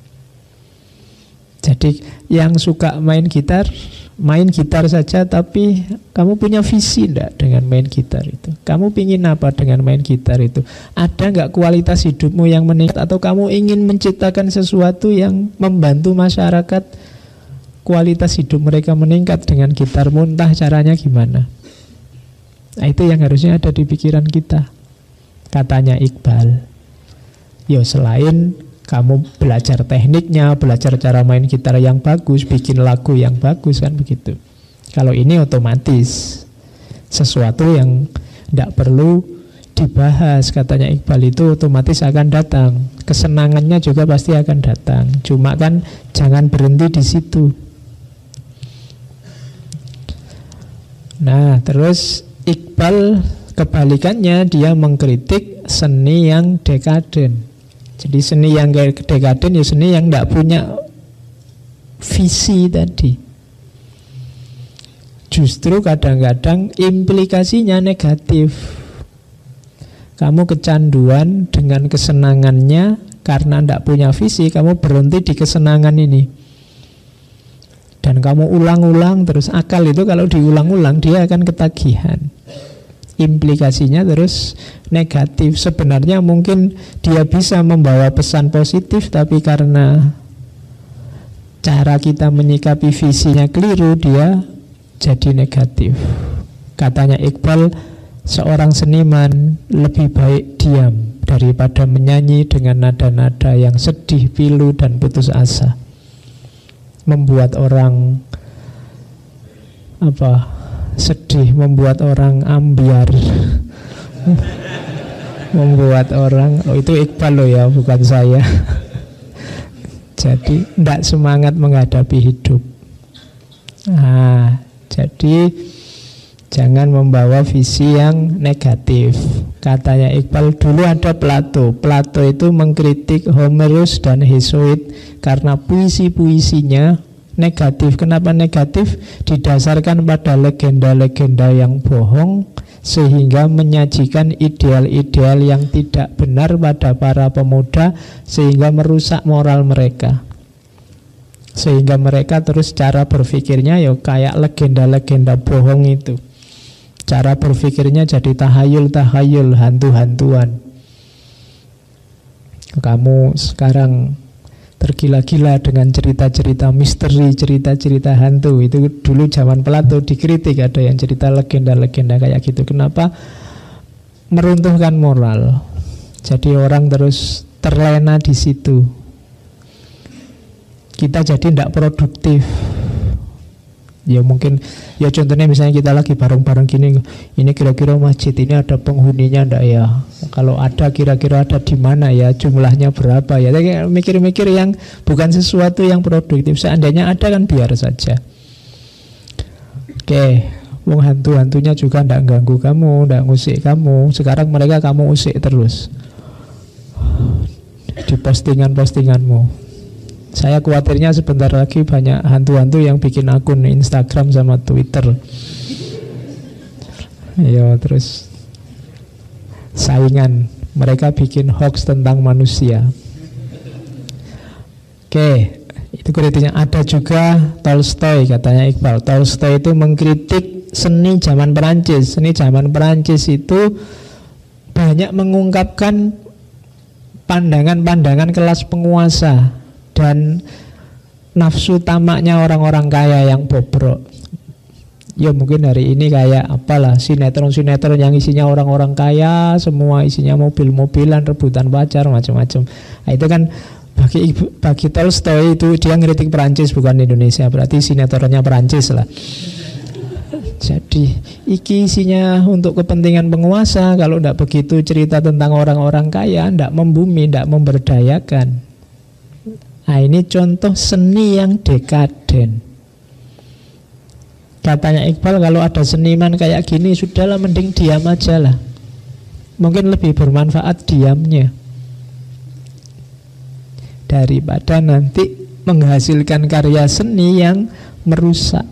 Jadi yang suka main gitar saja, tapi kamu punya visi enggak dengan main gitar itu? Kamu pingin apa dengan main gitar itu? Ada enggak kualitas hidupmu yang meningkat? Atau kamu ingin menciptakan sesuatu yang membantu masyarakat, kualitas hidup mereka meningkat dengan gitarmu? Entah caranya gimana. Nah, itu yang harusnya ada di pikiran kita. Katanya Iqbal, yo selain kamu belajar tekniknya, belajar cara main gitar yang bagus, bikin lagu yang bagus, kan begitu. Kalau ini otomatis sesuatu yang tidak perlu dibahas, katanya Iqbal, itu otomatis akan datang. Kesenangannya juga pasti akan datang. Cuma kan jangan berhenti di situ. Nah, terus Iqbal kebalikannya, dia mengkritik seni yang dekaden. Jadi seni yang dekaden ya seni yang tidak punya visi tadi. Justru kadang-kadang implikasinya negatif. Kamu kecanduan dengan kesenangannya karena tidak punya visi, kamu berhenti di kesenangan ini. Dan kamu ulang-ulang terus. Akal itu kalau diulang-ulang dia akan ketagihan. Implikasinya terus negatif. Sebenarnya mungkin dia bisa membawa pesan positif, tapi karena cara kita menyikapi visinya keliru, dia jadi negatif. Katanya Iqbal, seorang seniman lebih baik diam daripada menyanyi dengan nada-nada yang sedih, pilu, dan putus asa. Membuat orang sedih, membuat orang ambiar, membuat orang, itu Iqbal loh ya, bukan saya. Jadi tidak semangat menghadapi hidup. Nah, jadi Jangan membawa visi yang negatif. Katanya Iqbal, dulu ada Plato. Plato itu mengkritik Homerus dan Hesiod karena puisi-puisinya negatif. Kenapa negatif? Didasarkan pada legenda-legenda yang bohong, sehingga menyajikan ideal-ideal yang tidak benar pada para pemuda, sehingga merusak moral mereka. Sehingga mereka terus cara berpikirnya ya kayak legenda-legenda bohong itu. Cara berpikirnya jadi tahayul-tahayul, hantu-hantuan. Kamu sekarang tergila-gila dengan cerita-cerita misteri, cerita-cerita hantu. Itu dulu zaman Plato dikritik, ada yang cerita legenda-legenda kayak gitu. Kenapa? Meruntuhkan moral. Jadi orang terus terlena di situ. Kita jadi tidak produktif. Ya mungkin, ya contohnya misalnya kita lagi bareng-bareng gini, ini kira-kira masjid ini ada penghuninya enggak ya? Kalau ada kira-kira ada di mana ya? Jumlahnya berapa ya? Mikir-mikir yang bukan sesuatu yang produktif. Seandainya ada kan biar saja. Oke, wong hantu-hantunya juga enggak ganggu kamu, enggak ngusik kamu. Sekarang mereka kamu usik terus di postingan-postinganmu. Saya khawatirnya sebentar lagi banyak hantu-hantu yang bikin akun Instagram sama Twitter. Ya, terus saingan. Mereka bikin hoax tentang manusia. Oke, itu kritiknya. Ada juga Tolstoy, katanya Iqbal. Tolstoy itu mengkritik seni zaman Perancis. Seni zaman Perancis itu banyak mengungkapkan pandangan-pandangan kelas penguasa dan nafsu tamaknya orang-orang kaya yang bobrok. Ya mungkin hari ini kayak apalah, sinetron-sinetron yang isinya orang-orang kaya, semua isinya mobil-mobilan, rebutan pacar, macam-macam. Nah, itu kan bagi Tolstoy itu dia ngeritik Perancis bukan Indonesia, berarti sinetronnya Perancis lah. Jadi iki isinya untuk kepentingan penguasa. Kalau tidak begitu cerita tentang orang-orang kaya, tidak membumi, tidak memberdayakan. Nah, ini contoh seni yang dekaden. Katanya Iqbal, kalau ada seniman kayak gini, sudahlah mending diam aja lah. Mungkin lebih bermanfaat diamnya daripada nanti menghasilkan karya seni yang merusak.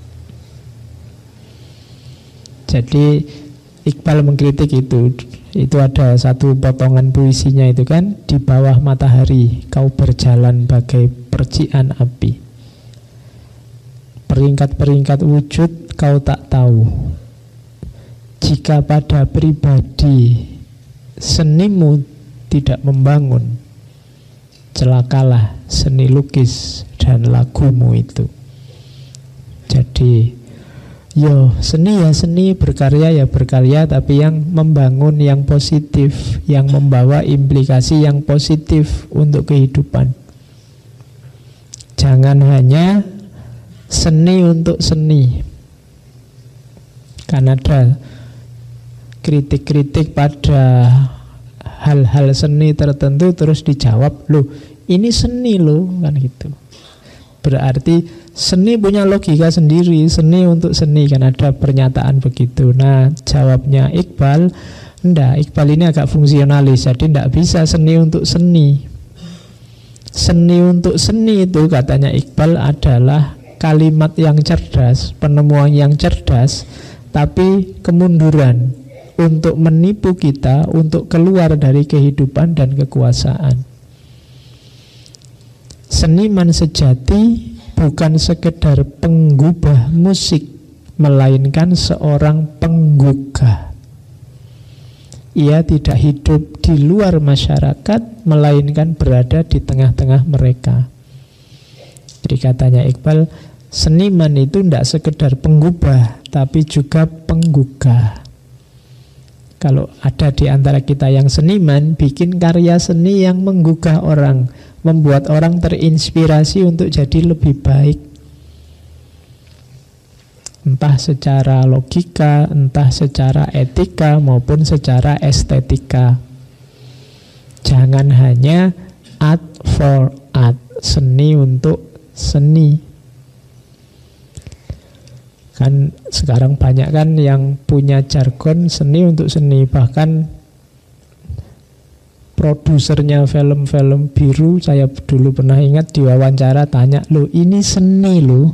Jadi Iqbal mengkritik itu. Itu ada satu potongan puisinya itu kan, di bawah matahari kau berjalan bagai percikan api, peringkat-peringkat wujud kau tak tahu. Jika pada pribadi senimu tidak membangun, celakalah seni lukis dan lagumu itu. Jadi yo, seni ya seni, berkarya ya berkarya, tapi yang membangun, yang positif, yang membawa implikasi yang positif untuk kehidupan. Jangan hanya seni untuk seni. Karena ada kritik-kritik pada hal-hal seni tertentu terus dijawab, loh ini seni loh, kan gitu. Berarti seni punya logika sendiri, seni untuk seni, kan ada pernyataan begitu. Nah, jawabnya Iqbal, enggak, Iqbal ini agak fungsionalis, jadi enggak bisa seni untuk seni. Seni untuk seni itu katanya Iqbal adalah kalimat yang cerdas, penemuan yang cerdas, tapi kemunduran untuk menipu kita untuk keluar dari kehidupan dan kekuasaan. Seniman sejati bukan sekedar penggubah musik, melainkan seorang penggugah. Ia tidak hidup di luar masyarakat, melainkan berada di tengah-tengah mereka. Jadi katanya Iqbal, seniman itu tidak sekedar penggubah, tapi juga penggugah. Kalau ada di antara kita yang seniman, bikin karya seni yang menggugah orang, membuat orang terinspirasi untuk jadi lebih baik. Entah secara logika, entah secara etika, maupun secara estetika. Jangan hanya art for art, seni untuk seni. Kan sekarang banyak kan yang punya jargon seni untuk seni. Bahkan produsernya film-film biru, saya dulu pernah ingat diwawancara tanya, "Loh, ini seni loh."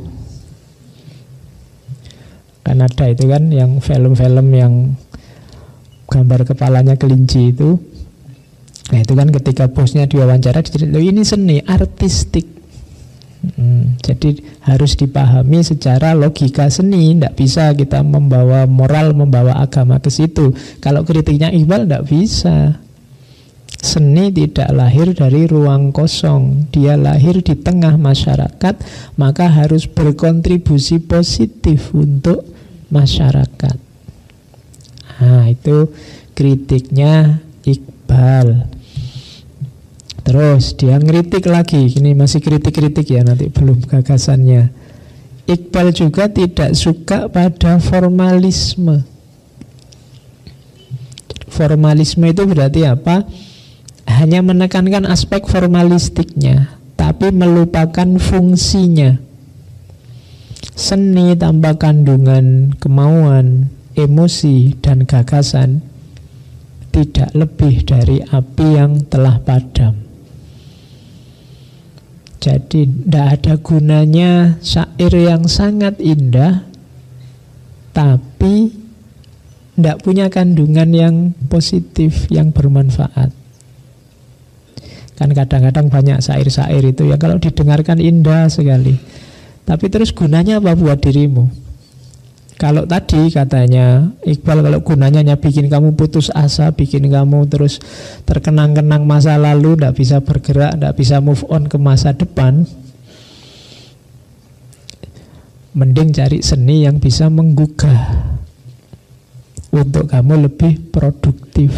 Kan ada itu kan yang film-film yang gambar kepalanya kelinci itu. Nah itu kan ketika bosnya diwawancara, "Loh, ini seni, artistik." Jadi harus dipahami secara logika seni. Tidak bisa kita membawa moral, membawa agama ke situ. Kalau kritiknya Iqbal tidak bisa. Seni tidak lahir dari ruang kosong. Dia lahir di tengah masyarakat, maka harus berkontribusi positif untuk masyarakat. Nah itu kritiknya Iqbal. Terus dia ngeritik lagi. Ini masih kritik-kritik ya, nanti belum gagasannya. Iqbal juga tidak suka pada formalisme. Formalisme itu berarti apa? Hanya menekankan aspek formalistiknya, tapi melupakan fungsinya. Seni tanpa kandungan kemauan, emosi, dan gagasan tidak lebih dari api yang telah padam. Jadi tidak ada gunanya syair yang sangat indah tapi tidak punya kandungan yang positif, yang bermanfaat. Kan kadang-kadang banyak syair-syair itu yang kalau didengarkan indah sekali, tapi terus gunanya apa buat dirimu? Kalau tadi katanya Iqbal, kalau gunanya hanya bikin kamu putus asa, bikin kamu terus terkenang-kenang masa lalu, tidak bisa bergerak, tidak bisa move on ke masa depan, mending cari seni yang bisa menggugah untuk kamu lebih produktif.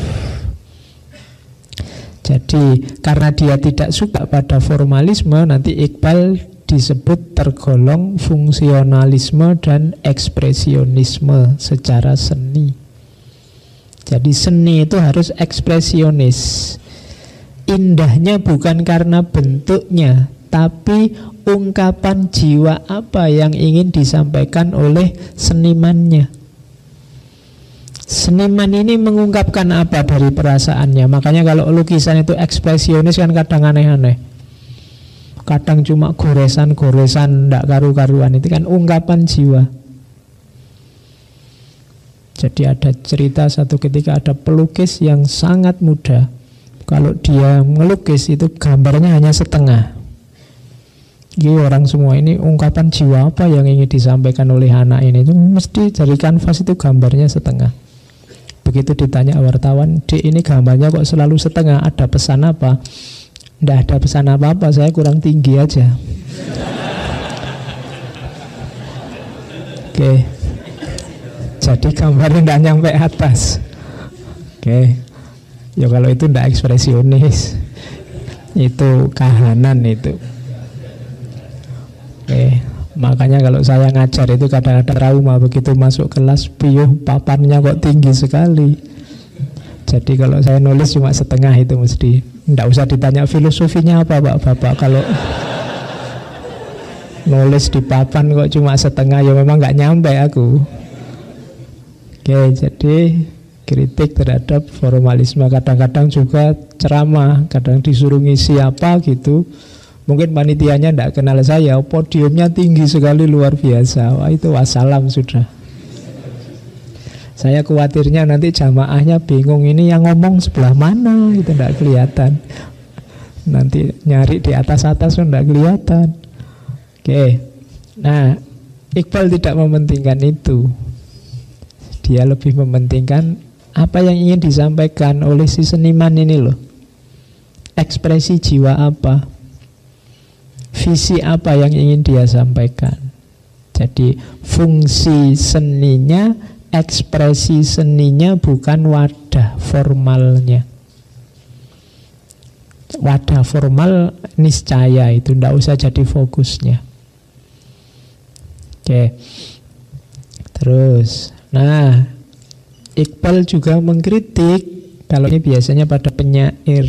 Jadi karena dia tidak suka pada formalisme, nanti Iqbal disebut tergolong fungsionalisme dan ekspresionisme secara seni. Jadi seni itu harus ekspresionis. Indahnya bukan karena bentuknya, tapi ungkapan jiwa apa yang ingin disampaikan oleh senimannya. Seniman ini mengungkapkan apa dari perasaannya. Makanya kalau lukisan itu ekspresionis kan kadang aneh-aneh. Kadang cuma goresan-goresan, tidak karu-karuan. Itu kan ungkapan jiwa. Jadi ada cerita satu ketika ada pelukis yang sangat muda. Kalau dia melukis itu gambarnya hanya setengah. Jadi orang semua ini ungkapan jiwa apa yang ingin disampaikan oleh anak ini. Itu mesti dari kanvas itu gambarnya setengah. Begitu ditanya wartawan, "Dek, ini gambarnya kok selalu setengah, ada pesan apa?" "Tidak ada pesan apa-apa, saya kurang tinggi aja." Oke. Jadi gambarnya tidak nyampe atas. Oke. Ya kalau itu tidak ekspresionis, itu kahanan itu. Oke. Makanya kalau saya ngajar itu kadang-kadang trauma, begitu masuk kelas, piyuh papannya kok tinggi sekali. Jadi kalau saya nulis cuma setengah itu mesti. Tidak usah ditanya filosofinya apa Bapak. Kalau nulis di papan kok cuma setengah, ya memang nggak nyampe aku. Oke, jadi kritik terhadap formalisme. Kadang-kadang juga ceramah, kadang disuruh ngisi apa gitu. Mungkin panitianya tidak kenal saya, podiumnya tinggi sekali, luar biasa. Wah, itu wassalam sudah. Saya khawatirnya nanti jamaahnya bingung, ini yang ngomong sebelah mana, itu tidak kelihatan. Nanti nyari di atas-atas pun tidak kelihatan. Oke. Nah, Iqbal tidak mementingkan itu. Dia lebih mementingkan apa yang ingin disampaikan oleh si seniman ini loh. Ekspresi jiwa apa, visi apa yang ingin dia sampaikan. Jadi fungsi seninya, ekspresi seninya, bukan wadah formalnya. Wadah formal niscaya itu tidak usah jadi fokusnya. Oke. Terus, nah, Iqbal juga mengkritik, kalau ini biasanya pada penyair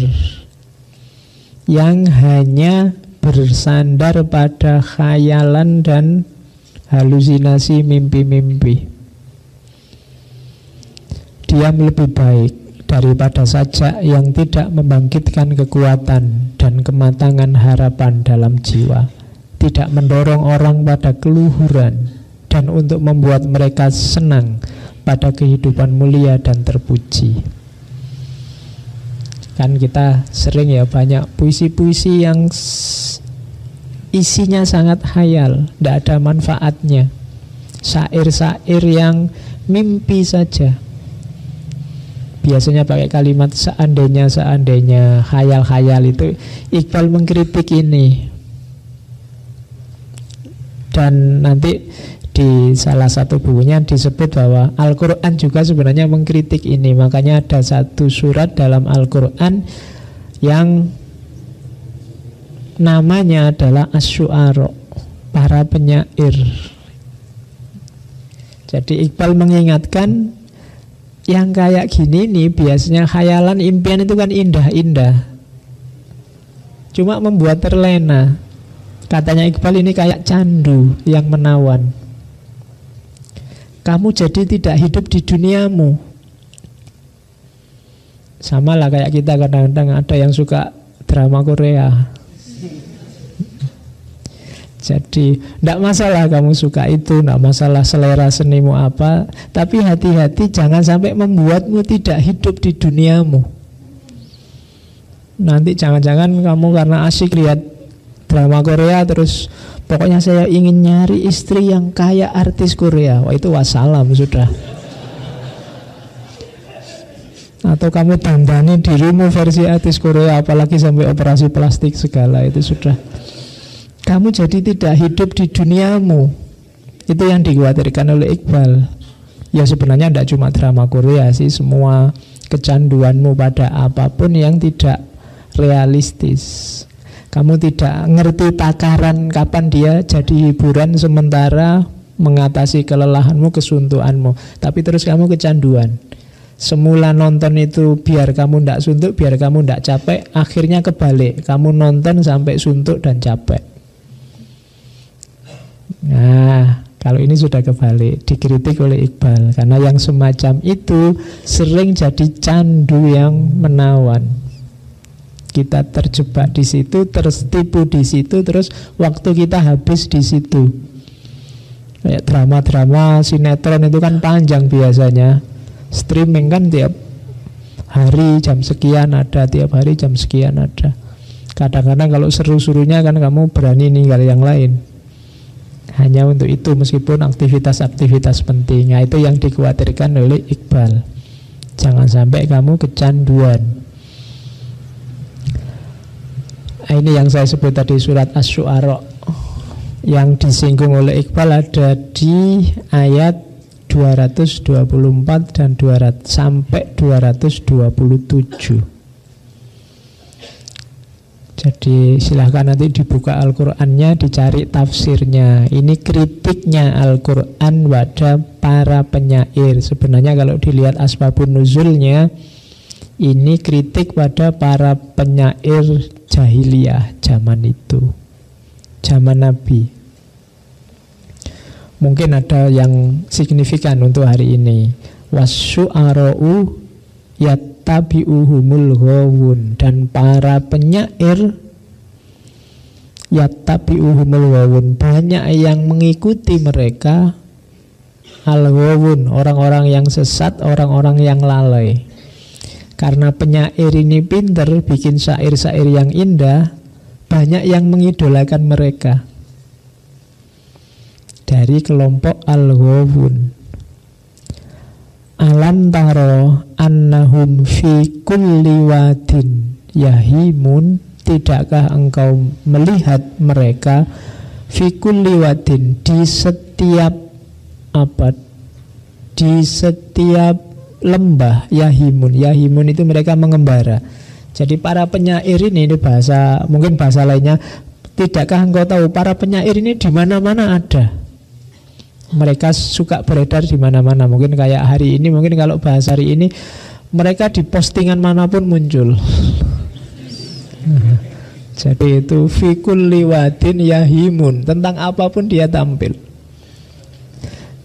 yang hanya bersandar pada khayalan dan halusinasi, mimpi-mimpi. Diam lebih baik daripada sajak yang tidak membangkitkan kekuatan dan kematangan harapan dalam jiwa, tidak mendorong orang pada keluhuran, dan untuk membuat mereka senang pada kehidupan mulia dan terpuji. Kan kita sering ya banyak puisi-puisi yang isinya sangat hayal, tidak ada manfaatnya. Syair-syair yang mimpi saja. Biasanya pakai kalimat seandainya, seandainya, khayal-khayal. Itu Iqbal mengkritik ini. Dan nanti di salah satu bukunya disebut bahwa Al-Quran juga sebenarnya mengkritik ini. Makanya ada satu surat dalam Al-Quran yang namanya adalah Asy-Syu'ara, para penyair. Jadi Iqbal mengingatkan yang kayak gini nih biasanya khayalan, impian itu kan indah-indah, cuma membuat terlena. Katanya Iqbal ini kayak candu yang menawan. Kamu jadi tidak hidup di duniamu. Sama lah kayak kita kadang-kadang ada yang suka drama Korea. Jadi tidak masalah kamu suka itu, tidak masalah selera senimu apa, tapi hati-hati jangan sampai membuatmu tidak hidup di duniamu. Nanti jangan-jangan kamu karena asyik lihat drama Korea terus pokoknya saya ingin nyari istri yang kayak artis Korea. Wah, itu wassalam sudah. Atau kamu dandani dirimu versi artis Korea, apalagi sampai operasi plastik segala, itu sudah. Kamu jadi tidak hidup di duniamu. Itu yang dikhawatirkan oleh Iqbal. Ya sebenarnya tidak cuma drama Korea sih, semua kecanduanmu pada apapun yang tidak realistis. Kamu tidak ngerti takaran kapan dia jadi hiburan sementara mengatasi kelelahanmu, kesuntuanmu, tapi terus kamu kecanduan. Semula nonton itu biar kamu tidak suntuk, biar kamu tidak capek, akhirnya kebalik, kamu nonton sampai suntuk dan capek. Nah, kalau ini sudah kebalik, dikritik oleh Iqbal, karena yang semacam itu sering jadi candu yang menawan. Kita terjebak di situ, tertipu di situ, terus waktu kita habis di situ. Kayak drama-drama, sinetron itu kan panjang biasanya. Streaming kan tiap hari jam sekian ada, tiap hari jam sekian ada. Kadang-kadang kalau seru-serunya kan kamu berani ninggal yang lain hanya untuk itu, meskipun aktivitas-aktivitas penting. Nah, itu yang dikhawatirkan oleh Iqbal. Jangan sampai kamu kecanduan. Ini yang saya sebut tadi surat Asy-Syu'ara yang disinggung oleh Iqbal ada di ayat 224 dan 200 sampai 227. Jadi silahkan nanti dibuka Al-Qur'annya, dicari tafsirnya. Ini kritiknya Al-Qur'an pada para penyair. Sebenarnya kalau dilihat asbabun nuzulnya, ini kritik pada para penyair jahiliyah zaman itu, zaman Nabi. Mungkin ada yang signifikan untuk hari ini. Wasyu'ara'u yattabi'uhumul ghawun, dan para penyair yattabi'uhumul ghawun, banyak yang mengikuti mereka. Al-ghawun, orang-orang yang sesat, orang-orang yang lalai. Karena penyair ini pinter bikin syair-syair yang indah, banyak yang mengidolakan mereka dari kelompok al-ghawun. Alam taro annahum fi kulli wadin yahimun, tidakkah engkau melihat mereka fi kulli wadin, di setiap apa, di setiap lembah, yahimun. Yahimun itu mereka mengembara. Jadi para penyair ini bahasa, mungkin bahasa lainnya, tidakkah engkau tahu para penyair ini di mana-mana ada. Mereka suka beredar di mana-mana. Mungkin kayak hari ini, mungkin kalau bahasa hari ini, mereka di postingan manapun muncul. Jadi itu fi kulli wadin yahimun, tentang apapun dia tampil.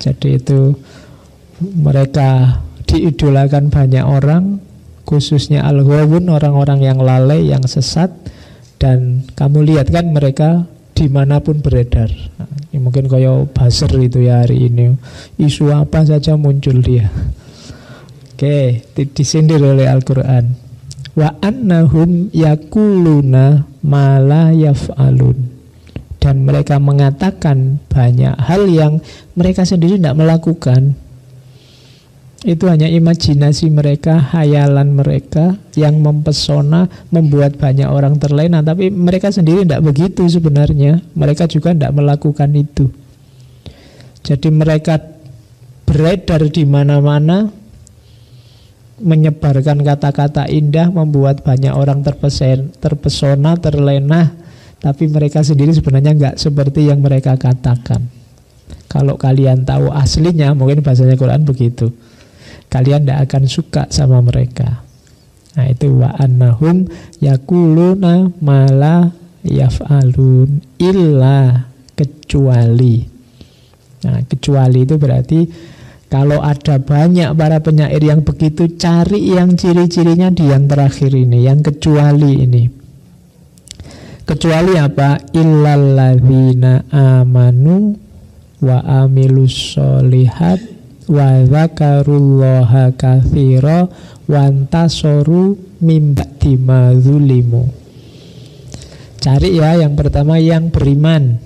Jadi itu mereka diidolakan banyak orang, khususnya al-ghawun, orang-orang yang lalai, yang sesat. Dan kamu lihat kan mereka dimanapun beredar. Nah, ini mungkin kayak buzzer itu ya hari ini, isu apa saja muncul dia. Oke, disindir oleh Al-Quran. Wa annahum yakuluna ma la yaf'alun. Dan mereka mengatakan banyak hal yang mereka sendiri tidak melakukan. Itu hanya imajinasi mereka, hayalan mereka yang mempesona, membuat banyak orang terlena. Tapi mereka sendiri tidak begitu sebenarnya. Mereka juga tidak melakukan itu. Jadi mereka beredar di mana-mana, menyebarkan kata-kata indah, membuat banyak orang terpesona, terlena. Tapi mereka sendiri sebenarnya nggak seperti yang mereka katakan. Kalau kalian tahu aslinya, mungkin bahasanya Quran begitu, kalian tidak akan suka sama mereka. Nah itu wa annahum yakuluna mala yaf'alun illa, kecuali. Nah kecuali itu berarti kalau ada banyak para penyair yang begitu, cari yang ciri-cirinya di yang terakhir ini, yang kecuali ini. Kecuali apa? Illalladzina amanu wa amilus solihat wa dzakarullaha katsira wa antasoru mim ba'di ma dzulimu. Cari ya yang pertama yang beriman.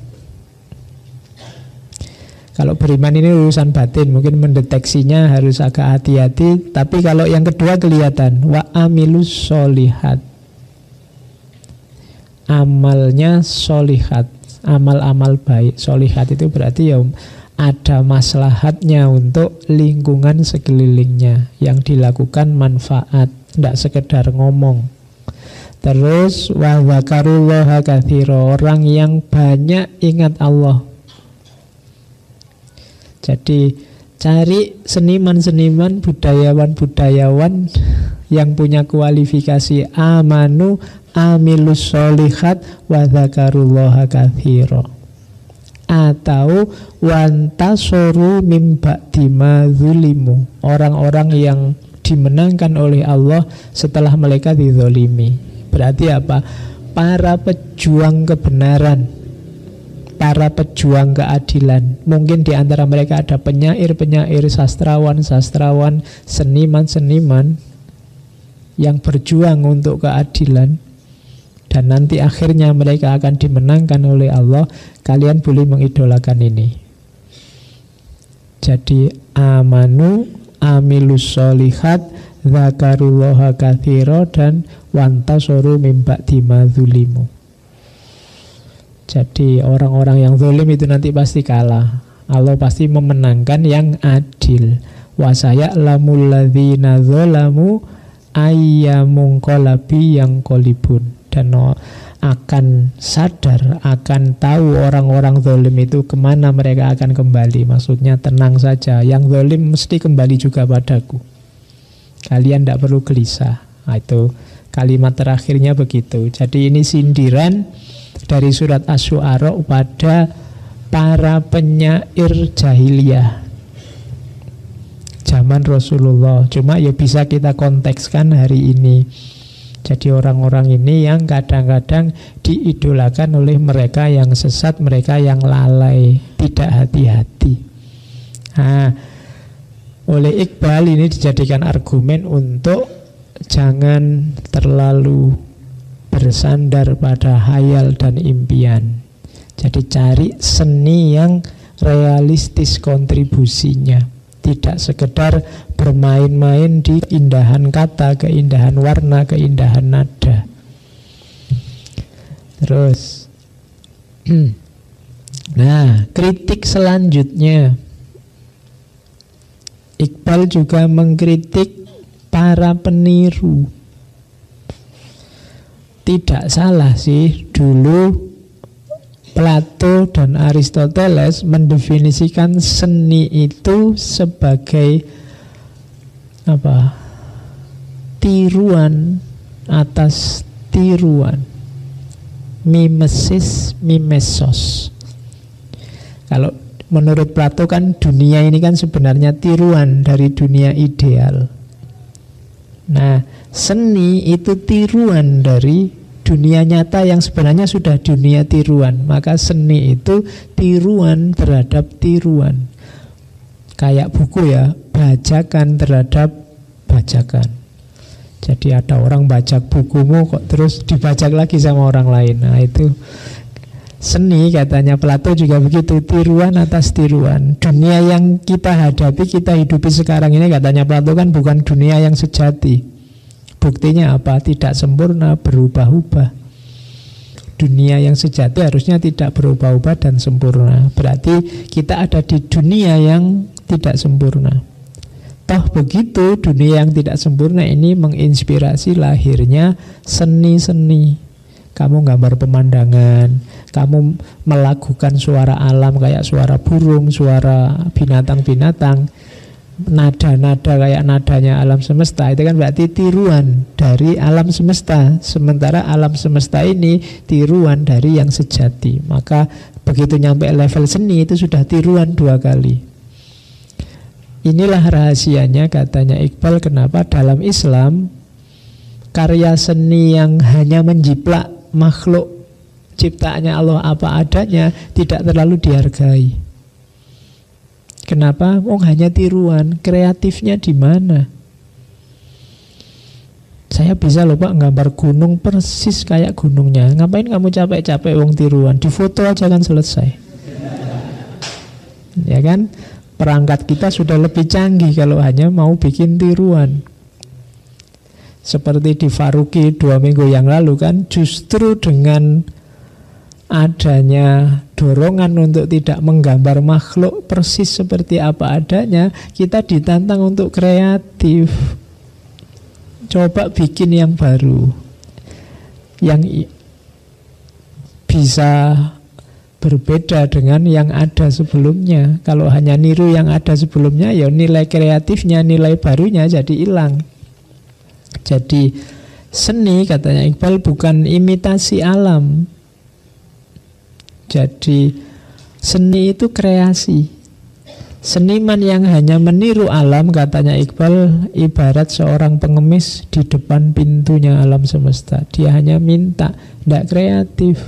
Kalau beriman ini urusan batin, mungkin mendeteksinya harus agak hati-hati. Tapi kalau yang kedua kelihatan, wa amilus solihat, amalnya solihat, amal-amal baik. Solihat itu berarti ya ada maslahatnya untuk lingkungan sekelilingnya, yang dilakukan manfaat, tidak sekedar ngomong. Terus wa dzakarullaha katsira, orang yang banyak ingat Allah. Jadi cari seniman-seniman, budayawan-budayawan yang punya kualifikasi amanu amilus solihat wa dzakarullaha katsira, atau wantasoru mim ba'di ma dzulimu, orang-orang yang dimenangkan oleh Allah setelah mereka dizolimi. Berarti apa? Para pejuang kebenaran, para pejuang keadilan. Mungkin di antara mereka ada penyair-penyair, sastrawan-sastrawan, seniman-seniman yang berjuang untuk keadilan. Dan nanti akhirnya mereka akan dimenangkan oleh Allah. Kalian boleh mengidolakan ini. Jadi amanu amilus solihat dzakarullaha katsira dan wantasoru mim ba'di ma dzulimu. Jadi orang-orang yang zalim itu nanti pasti kalah. Allah pasti memenangkan yang adil. Wa saya'lamul ladzina zalamu ayyamunqalabi yang qalibun. Dan akan sadar, akan tahu orang-orang zalim itu kemana mereka akan kembali. Maksudnya tenang saja, yang zalim mesti kembali juga padaku. Kalian tidak perlu gelisah. Nah, itu kalimat terakhirnya begitu. Jadi ini sindiran dari surat Asy-Syu'ara pada para penyair jahiliyah zaman Rasulullah. Cuma ya bisa kita kontekskan hari ini. Jadi orang-orang ini yang kadang-kadang diidolakan oleh mereka yang sesat, mereka yang lalai, tidak hati-hati. Nah, oleh Iqbal ini dijadikan argumen untuk jangan terlalu bersandar pada hayal dan impian. Jadi cari seni yang realistis kontribusinya. Tidak sekedar bermain-main di keindahan kata, keindahan warna, keindahan nada. Terus nah, kritik selanjutnya, Iqbal juga mengkritik para peniru. Tidak salah sih, dulu Plato dan Aristoteles mendefinisikan seni itu sebagai apa? Tiruan atas tiruan. Mimesis, mimesos. Kalau Menurut Plato kan dunia ini kan sebenarnya tiruan dari dunia ideal. Nah, seni itu tiruan dari dunia nyata yang sebenarnya sudah dunia tiruan. Maka seni itu tiruan terhadap tiruan. Kayak buku ya, bajakan terhadap bajakan. Jadi ada orang bajak bukumu kok terus dibajak lagi sama orang lain. Nah itu seni, katanya Plato juga begitu, tiruan atas tiruan. Dunia yang kita hadapi, kita hidupi sekarang ini, katanya Plato kan bukan dunia yang sejati. Buktinya apa? Tidak sempurna, berubah-ubah. Dunia yang sejati harusnya tidak berubah-ubah dan sempurna. Berarti kita ada di dunia yang tidak sempurna. Toh begitu, dunia yang tidak sempurna ini menginspirasi lahirnya seni-seni. Kamu gambar pemandangan, kamu melakukan suara alam kayak suara burung, suara binatang-binatang, nada-nada kayak nadanya alam semesta. Itu kan berarti tiruan dari alam semesta. Sementara alam semesta ini tiruan dari yang sejati. Maka begitu nyampe level seni itu sudah tiruan 2 kali. Inilah rahasianya, katanya Iqbal, kenapa dalam Islam karya seni yang hanya menjiplak makhluk ciptaannya Allah apa adanya tidak terlalu dihargai. Kenapa? Hanya tiruan. Kreatifnya di mana? Saya bisa loh Pak nggambar gunung persis kayak gunungnya. Ngapain kamu capek-capek tiruan? Difoto aja kan selesai. Ya kan? Perangkat kita sudah lebih canggih kalau hanya mau bikin tiruan. Seperti di Faruqi 2 minggu yang lalu kan, justru dengan adanya dorongan untuk tidak menggambar makhluk persis seperti apa adanya, kita ditantang untuk kreatif. Coba bikin yang baru, yang bisa berbeda dengan yang ada sebelumnya. Kalau hanya niru yang ada sebelumnya, ya nilai kreatifnya, nilai barunya jadi hilang. Jadi seni, katanya Iqbal, bukan imitasi alam. Jadi seni itu kreasi. Seniman yang hanya meniru alam, katanya Iqbal, ibarat seorang pengemis di depan pintunya alam semesta. Dia hanya minta, tidak kreatif.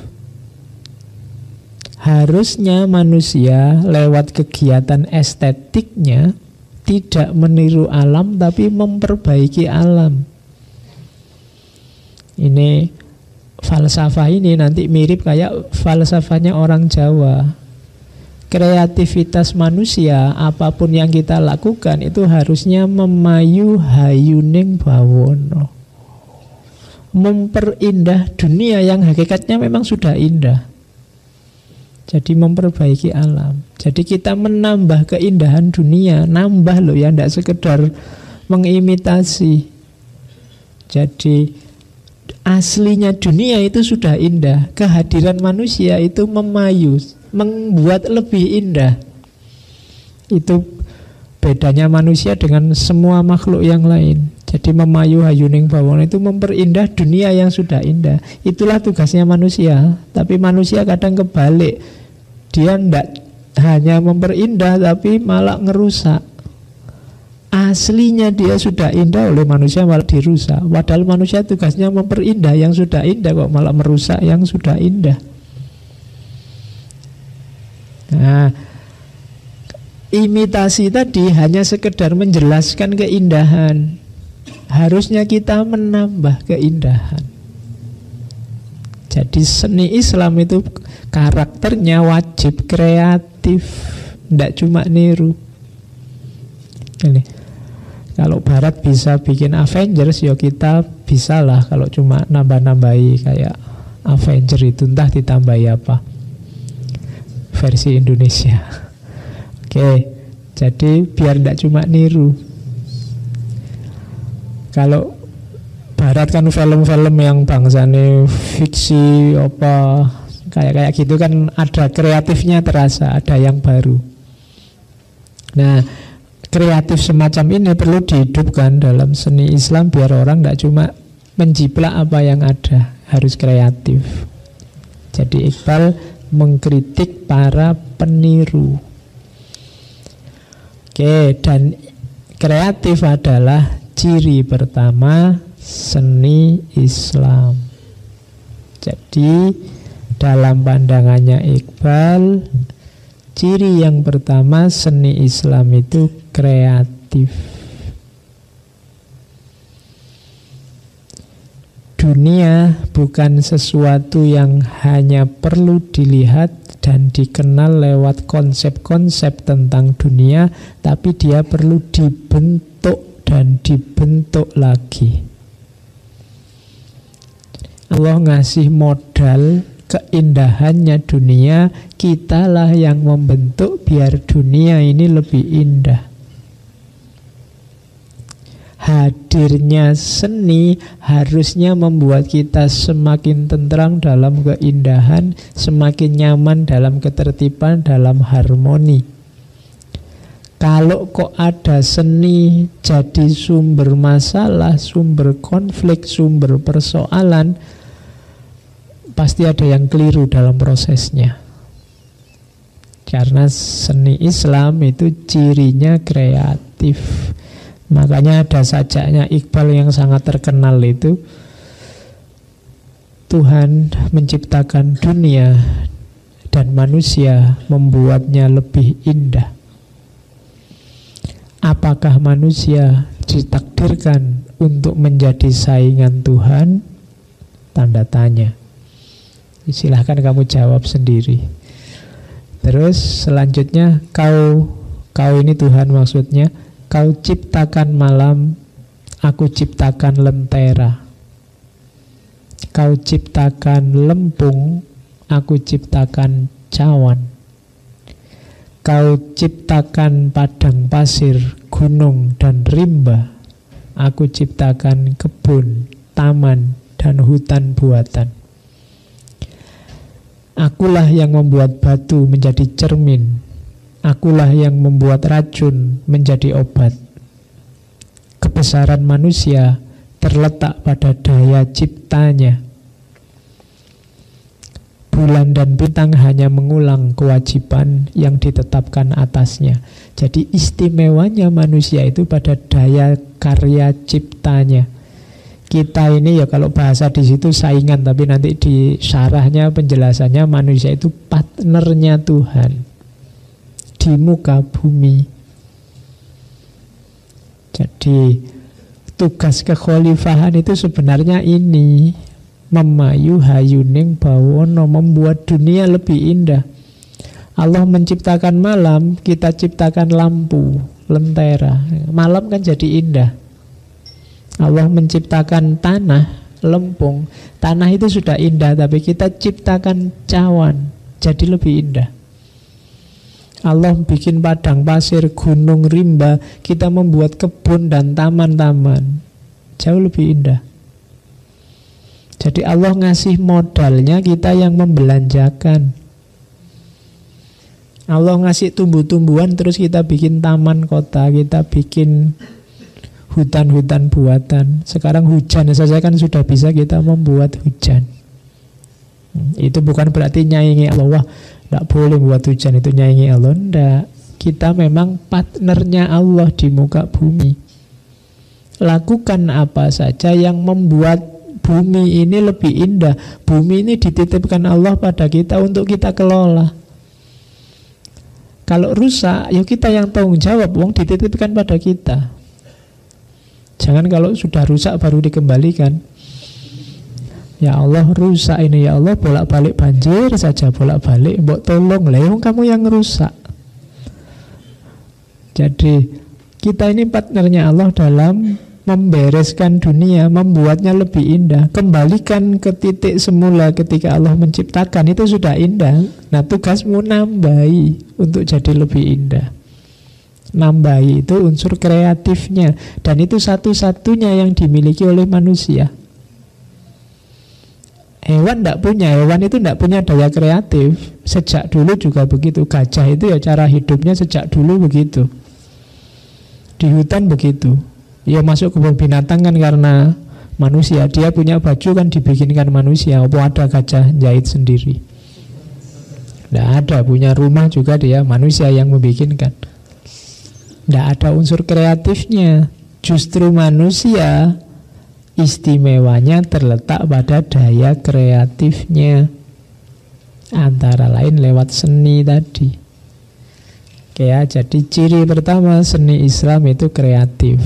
Harusnya manusia lewat kegiatan estetiknya tidak meniru alam tapi memperbaiki alam. Ini falsafah ini nanti mirip kayak falsafahnya orang Jawa. Kreativitas manusia, apapun yang kita lakukan itu harusnya memayu hayuning bawono, memperindah dunia yang hakikatnya memang sudah indah. Jadi memperbaiki alam. Jadi kita menambah keindahan dunia. Nambah loh ya, tidak sekedar mengimitasi. Jadi aslinya dunia itu sudah indah. Kehadiran manusia itu memayu, membuat lebih indah. Itu bedanya manusia dengan semua makhluk yang lain. Jadi memayu hayuning bawono itu memperindah dunia yang sudah indah. Itulah tugasnya manusia. Tapi manusia kadang kebalik. Dia tidak hanya memperindah tapi malah ngerusak. Aslinya dia sudah indah, oleh manusia malah dirusak. Padahal manusia tugasnya memperindah yang sudah indah, kok malah merusak yang sudah indah. Nah, imitasi tadi hanya sekedar menjelaskan keindahan. Harusnya kita menambah keindahan. Jadi seni Islam itu karakternya wajib kreatif, tidak cuma niru. Ini kalau Barat bisa bikin Avengers, ya kita bisa lah. Kalau cuma nambah-nambahi kayak Avenger itu, entah ditambahi apa versi Indonesia. Oke, jadi biar tidak cuma niru. Kalau Barat kan film-film yang bangsane fiksi apa kayak gitu kan ada kreatifnya terasa, ada yang baru. Nah, kreatif semacam ini perlu dihidupkan dalam seni Islam biar orang tidak cuma menjiplak apa yang ada, harus kreatif. Jadi Iqbal mengkritik para peniru. Oke, dan kreatif adalah ciri pertama seni Islam. Jadi dalam pandangannya Iqbal, ciri yang pertama seni Islam itu kreatif. Dunia bukan sesuatu yang hanya perlu dilihat dan dikenal lewat konsep-konsep tentang dunia, tapi dia perlu dibentuk dan dibentuk lagi. Allah ngasih modal keindahannya dunia, kitalah yang membentuk biar dunia ini lebih indah. Hadirnya seni harusnya membuat kita semakin tenteram dalam keindahan, semakin nyaman dalam ketertiban, dalam harmoni. Kalau kok ada seni jadi sumber masalah, sumber konflik, sumber persoalan, pasti ada yang keliru dalam prosesnya. Karena seni Islam itu cirinya kreatif. Makanya ada sajaknya Iqbal yang sangat terkenal itu, Tuhan menciptakan dunia dan manusia membuatnya lebih indah. Apakah manusia ditakdirkan untuk menjadi saingan Tuhan? Tanda tanya. Silahkan kamu jawab sendiri. Terus selanjutnya, kau ini Tuhan maksudnya, kau ciptakan malam, aku ciptakan lentera. Kau ciptakan lempung, aku ciptakan cawan. Kau ciptakan padang pasir, gunung, dan rimba. Aku ciptakan kebun, taman, dan hutan buatan. Akulah yang membuat batu menjadi cermin. Akulah yang membuat racun menjadi obat. Kebesaran manusia terletak pada daya ciptanya. Bulan dan bintang hanya mengulang kewajiban yang ditetapkan atasnya. Jadi istimewanya manusia itu pada daya karya ciptanya. Kita ini ya kalau bahasa di situ saingan, tapi nanti di syarahnya penjelasannya manusia itu partnernya Tuhan di muka bumi. Jadi tugas kekhalifahan itu sebenarnya ini, memayu hayuning bawono, membuat dunia lebih indah. Allah menciptakan malam, kita ciptakan lampu, lentera. Malam kan jadi indah. Allah menciptakan tanah, lempung. Tanah itu sudah indah, tapi kita ciptakan cawan, jadi lebih indah. Allah bikin padang pasir, gunung, rimba, kita membuat kebun dan taman-taman, jauh lebih indah. Jadi Allah ngasih modalnya, kita yang membelanjakan. Allah ngasih tumbuh-tumbuhan, terus kita bikin taman kota, kita bikin hutan-hutan buatan. Sekarang hujan saja kan sudah bisa kita membuat hujan. Itu bukan berarti nyaingi Allah, wah tidak boleh buat hujan, itu nyaingi Allah. Tidak, kita memang partnernya Allah di muka bumi. Lakukan apa saja yang membuat bumi ini lebih indah. Bumi ini dititipkan Allah pada kita untuk kita kelola. Kalau rusak, ya kita yang tanggung jawab, wong dititipkan pada kita. Jangan kalau sudah rusak baru dikembalikan. Ya Allah rusak ini, ya Allah bolak-balik banjir saja, bolak-balik, mbok tolong lah, kamu yang rusak. Jadi kita ini partnernya Allah dalam membereskan dunia, membuatnya lebih indah. Kembalikan ke titik semula ketika Allah menciptakan, itu sudah indah. Nah tugasmu nambahi untuk jadi lebih indah. Nambahi itu unsur kreatifnya, dan itu satu-satunya yang dimiliki oleh manusia. Hewan tidak punya, hewan itu tidak punya daya kreatif. Sejak dulu juga begitu. Gajah itu ya cara hidupnya sejak dulu begitu. Di hutan begitu. Ya masuk kebun binatang kan karena manusia. Dia punya baju kan dibikinkan manusia. Apa ada gajah jahit sendiri? Tidak ada. Punya rumah juga dia manusia yang membikinkan. Tidak ada unsur kreatifnya. Justru manusia istimewanya terletak pada daya kreatifnya, antara lain lewat seni tadi. Oke ya, jadi ciri pertama seni Islam itu kreatif.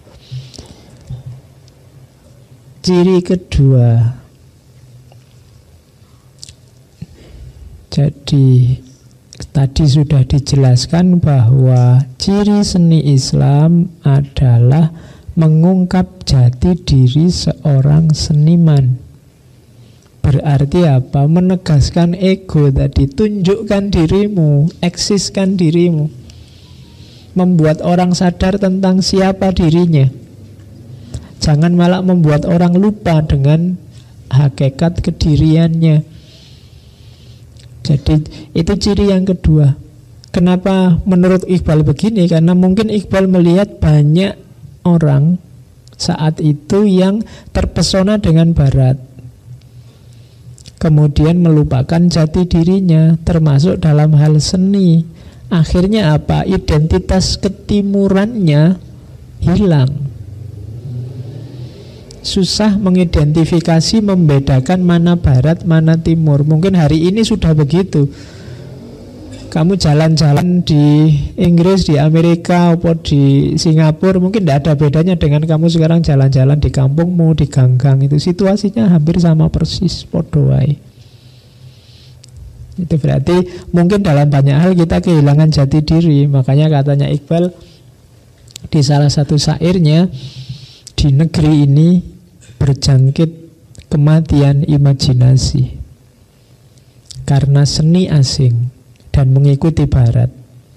Ciri kedua, jadi tadi sudah dijelaskan bahwa ciri seni Islam adalah mengungkap jati diri seorang seniman. Berarti apa? Menegaskan ego tadi, tunjukkan dirimu, eksiskan dirimu. Membuat orang sadar tentang siapa dirinya. Jangan malah membuat orang lupa dengan hakikat kediriannya. Jadi itu ciri yang kedua. Kenapa menurut Iqbal begini? Karena mungkin Iqbal melihat banyak orang saat itu yang terpesona dengan Barat, kemudian melupakan jati dirinya, termasuk dalam hal seni. Akhirnya apa? Identitas ketimurannya hilang. Susah mengidentifikasi, membedakan mana Barat, mana Timur. Mungkin hari ini sudah begitu. Kamu jalan-jalan di Inggris, di Amerika, atau di Singapura, mungkin tidak ada bedanya dengan kamu sekarang jalan-jalan di kampungmu, di gang-gang. Itu situasinya hampir sama persis, podo wae. Itu berarti mungkin dalam banyak hal kita kehilangan jati diri. Makanya katanya Iqbal di salah satu syairnya, di negeri ini berjangkit kematian imajinasi karena seni asing dan mengikuti Barat.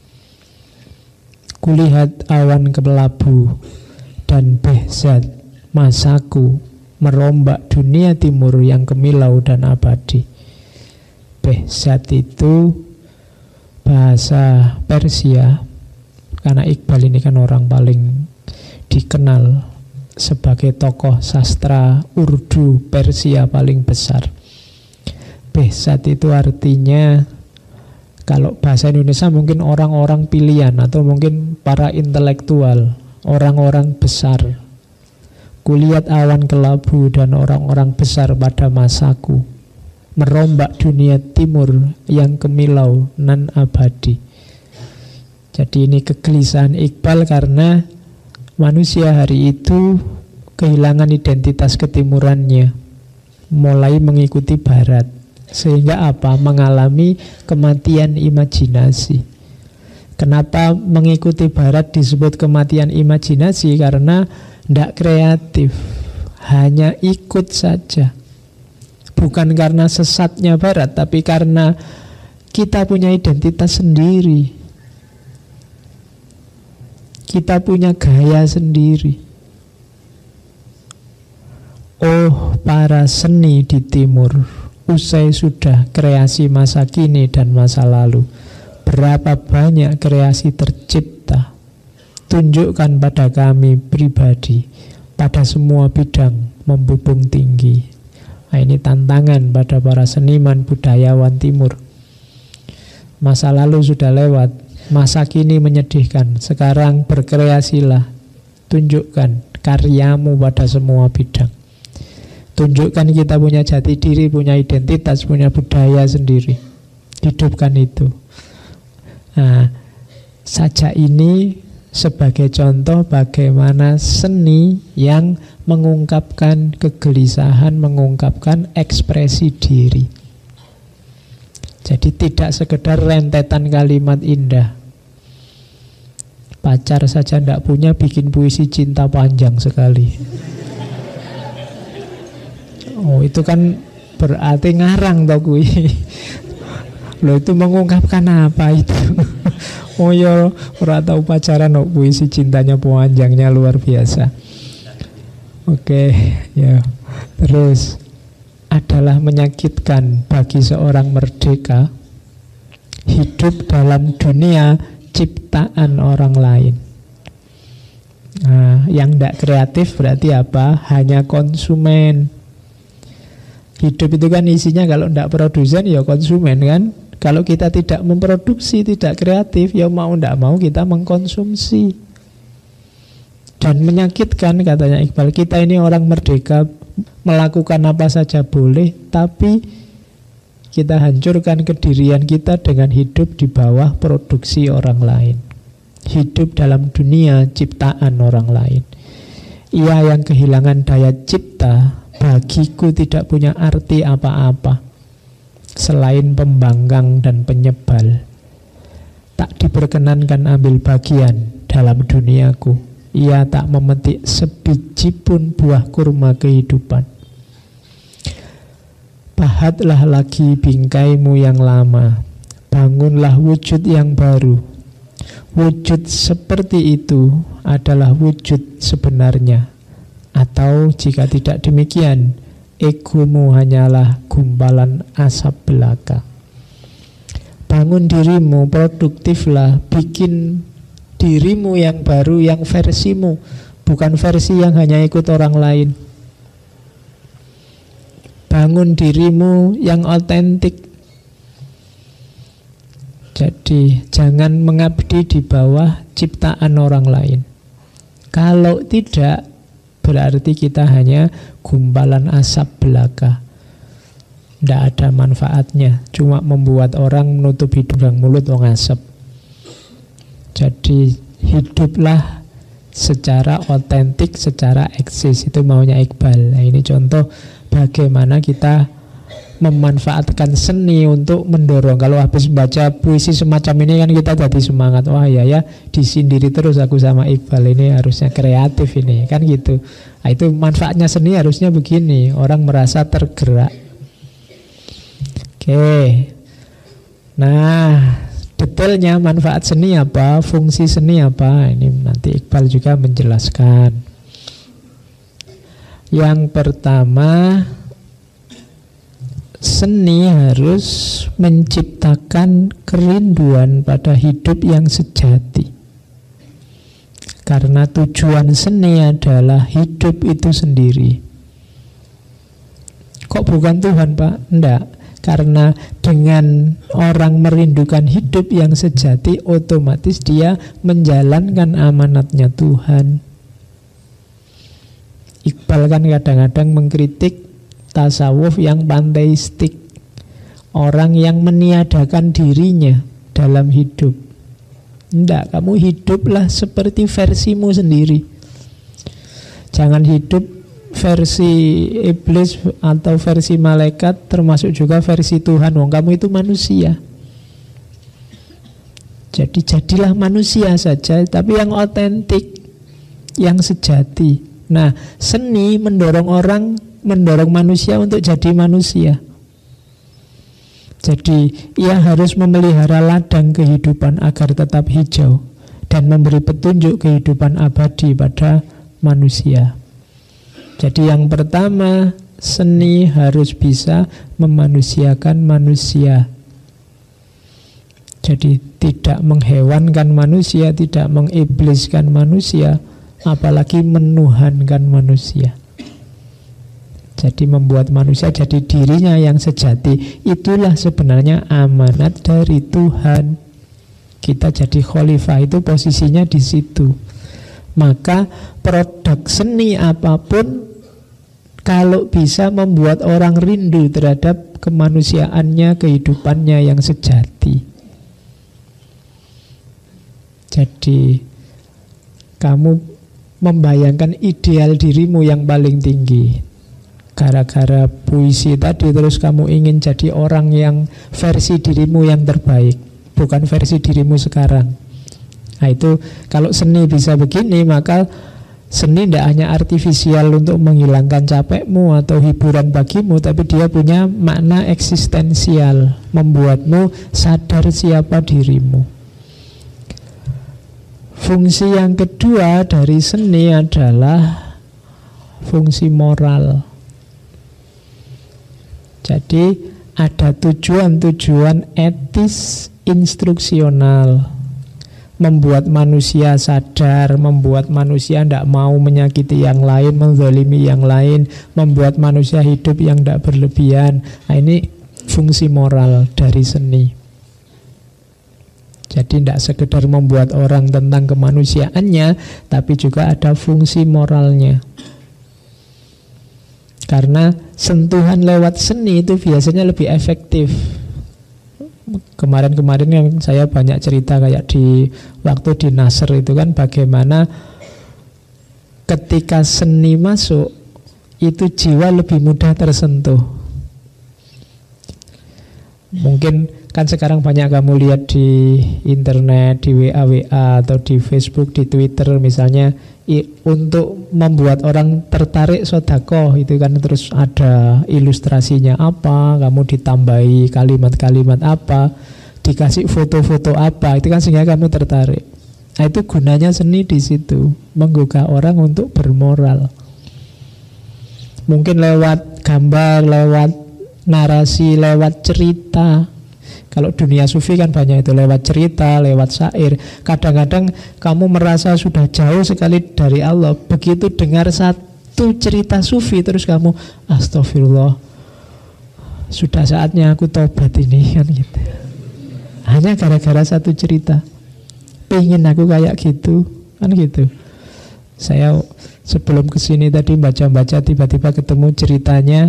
Kulihat awan kelabu dan behzat masaku merombak dunia timur yang kemilau dan abadi. Behzat itu bahasa Persia, karena Iqbal ini kan orang paling dikenal sebagai tokoh sastra Urdu Persia paling besar. Behzat itu artinya, kalau bahasa Indonesia mungkin orang-orang pilihan atau mungkin para intelektual, orang-orang besar. Kulihat awan kelabu dan orang-orang besar pada masaku merombak dunia timur yang kemilau nan abadi. Jadi ini kegelisahan Iqbal karena manusia hari itu kehilangan identitas ketimurannya, mulai mengikuti Barat. Sehingga apa? Mengalami kematian imajinasi. Kenapa mengikuti Barat disebut kematian imajinasi? Karena tidak kreatif, hanya ikut saja. Bukan karena sesatnya Barat, tapi karena kita punya identitas sendiri. Kita punya gaya sendiri. Oh, para seni di timur, usai sudah kreasi masa kini dan masa lalu, berapa banyak kreasi tercipta. Tunjukkan pada kami pribadi, pada semua bidang membubung tinggi. Nah, ini tantangan pada para seniman budayawan timur. Masa lalu sudah lewat, masa kini menyedihkan. Sekarang berkreasilah, tunjukkan karyamu pada semua bidang. Tunjukkan kita punya jati diri, punya identitas, punya budaya sendiri. Hidupkan itu. Nah, sajak ini sebagai contoh bagaimana seni yang mengungkapkan kegelisahan, mengungkapkan ekspresi diri. Jadi tidak sekedar rentetan kalimat indah. Pacar saja tidak punya, bikin puisi cinta panjang sekali. Oh, itu kan berarti ngarang toh kui. Loh, itu mengungkapkan apa itu? Oh ya, ora tahu pacaran kok puisi cintanya panjangnya luar biasa. Oke, ya. Terus adalah menyakitkan bagi seorang merdeka hidup dalam dunia ciptaan orang lain. Nah, yang tidak kreatif berarti apa? Hanya konsumen. Hidup itu kan isinya kalau tidak produsen ya konsumen kan. Kalau kita tidak memproduksi, tidak kreatif, ya mau tidak mau kita mengkonsumsi. Dan menyakitkan katanya Iqbal, kita ini orang merdeka, melakukan apa saja boleh, tapi kita hancurkan kedirian kita dengan hidup di bawah produksi orang lain, hidup dalam dunia ciptaan orang lain. Ia yang kehilangan daya cipta, bagiku tidak punya arti apa-apa selain pembangkang dan penyebal. Tak diperkenankan ambil bagian dalam duniaku. Ia tak memetik sebiji pun buah kurma kehidupan. Pahatlah lagi bingkaimu yang lama, bangunlah wujud yang baru. Wujud seperti itu adalah wujud sebenarnya. Atau jika tidak demikian, egomu hanyalah gumpalan asap belaka. Bangun dirimu, produktiflah, bikin dirimu yang baru, yang versimu, bukan versi yang hanya ikut orang lain. Bangun dirimu yang otentik. Jadi jangan mengabdi di bawah ciptaan orang lain. Kalau tidak, berarti kita hanya gumpalan asap belaka. Tidak ada manfaatnya, cuma membuat orang menutup hidung dan mulut wong asap. Jadi hiduplah secara otentik, secara eksis. Itu maunya Iqbal. Nah, ini contoh bagaimana kita memanfaatkan seni untuk mendorong. Kalau habis baca puisi semacam ini kan kita jadi semangat. Wah ya disindiri terus aku sama Iqbal, ini harusnya kreatif ini, kan gitu. Nah, itu manfaatnya seni harusnya begini, orang merasa tergerak. Oke. Nah, detailnya manfaat seni apa, fungsi seni apa, ini nanti Iqbal juga menjelaskan. Yang pertama, seni harus menciptakan kerinduan pada hidup yang sejati. Karena tujuan seni adalah hidup itu sendiri. Kok bukan Tuhan, Pak? Enggak. Karena dengan orang merindukan hidup yang sejati, otomatis dia menjalankan amanatnya Tuhan. Iqbal kan kadang-kadang mengkritik tasawuf yang panteistik, orang yang meniadakan dirinya dalam hidup. Enggak, kamu hiduplah seperti versimu sendiri. Jangan hidup versi iblis atau versi malaikat, termasuk juga versi Tuhan. Wong kamu itu manusia. Jadi jadilah manusia saja, tapi yang otentik, yang sejati. Nah, seni mendorong orang, mendorong manusia untuk jadi manusia. Jadi ia harus memelihara ladang kehidupan agar tetap hijau dan memberi petunjuk kehidupan abadi pada manusia. Jadi yang pertama, seni harus bisa memanusiakan manusia. Jadi tidak menghewankan manusia, tidak mengibliskan manusia, apalagi menuhankan manusia. Jadi membuat manusia jadi dirinya yang sejati. Itulah sebenarnya amanat dari Tuhan. Kita jadi khalifah itu posisinya di situ. Maka produk seni apapun, kalau bisa membuat orang rindu terhadap kemanusiaannya, kehidupannya yang sejati. Jadi kamu membayangkan ideal dirimu yang paling tinggi. Gara-gara puisi tadi terus kamu ingin jadi orang yang versi dirimu yang terbaik, bukan versi dirimu sekarang. Nah itu kalau seni bisa begini, maka seni tidak hanya artifisial untuk menghilangkan capekmu atau hiburan bagimu, tapi dia punya makna eksistensial, membuatmu sadar siapa dirimu. Fungsi yang kedua dari seni adalah fungsi moral. Jadi ada tujuan-tujuan etis instruksional, membuat manusia sadar, membuat manusia tidak mau menyakiti yang lain, menzalimi yang lain, membuat manusia hidup yang tidak berlebihan. Nah, ini fungsi moral dari seni. Jadi tidak sekedar membuat orang tentang kemanusiaannya, tapi juga ada fungsi moralnya. Karena sentuhan lewat seni itu biasanya lebih efektif. Kemarin-kemarin yang saya banyak cerita kayak di waktu di Nasr itu kan, bagaimana ketika seni masuk itu jiwa lebih mudah tersentuh. Mungkin kan sekarang banyak kamu lihat di internet, di WA atau di Facebook, di Twitter misalnya, untuk membuat orang tertarik sedekah itu kan terus ada ilustrasinya apa, kamu ditambahi kalimat-kalimat apa, dikasih foto-foto apa, itu kan sehingga kamu tertarik. Nah, itu gunanya seni di situ, menggugah orang untuk bermoral. Mungkin lewat gambar, lewat narasi, lewat cerita. Kalau dunia sufi kan banyak itu, lewat cerita, lewat syair. Kadang-kadang kamu merasa sudah jauh sekali dari Allah, begitu dengar satu cerita sufi terus kamu, astagfirullah, sudah saatnya aku tobat ini, kan gitu. Hanya gara-gara satu cerita, pengen aku kayak gitu, kan gitu. Saya sebelum kesini tadi baca-baca, tiba-tiba ketemu ceritanya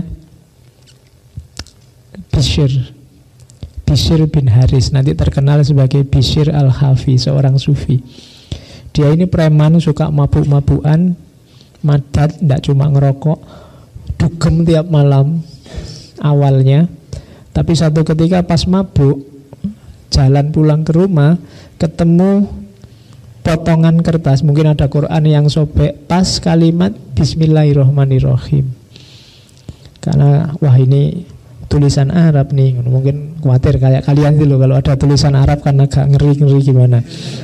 Bishr bin Haris, nanti terkenal sebagai Bishr al-Hafi, seorang sufi. Dia ini preman, suka mabuk-mabukan, madat, tidak cuma ngerokok, dugem tiap malam awalnya. Tapi satu ketika pas mabuk, jalan pulang ke rumah, ketemu potongan kertas, mungkin ada Quran yang sobek pas kalimat Bismillahirrahmanirrahim. Karena wah ini tulisan Arab nih, mungkin khawatir kayak kalian itu loh, kalau ada tulisan Arab kan agak ngeri-ngeri gimana.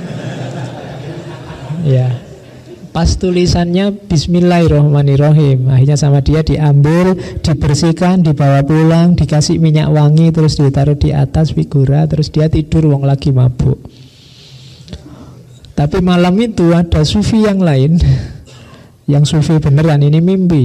Ya, pas tulisannya Bismillahirrahmanirrahim, akhirnya sama dia diambil, dibersihkan, dibawa pulang, dikasih minyak wangi, terus ditaruh di atas figura, terus dia tidur, wong lagi mabuk. Tapi malam itu ada sufi yang lain, yang sufi beneran, ini mimpi.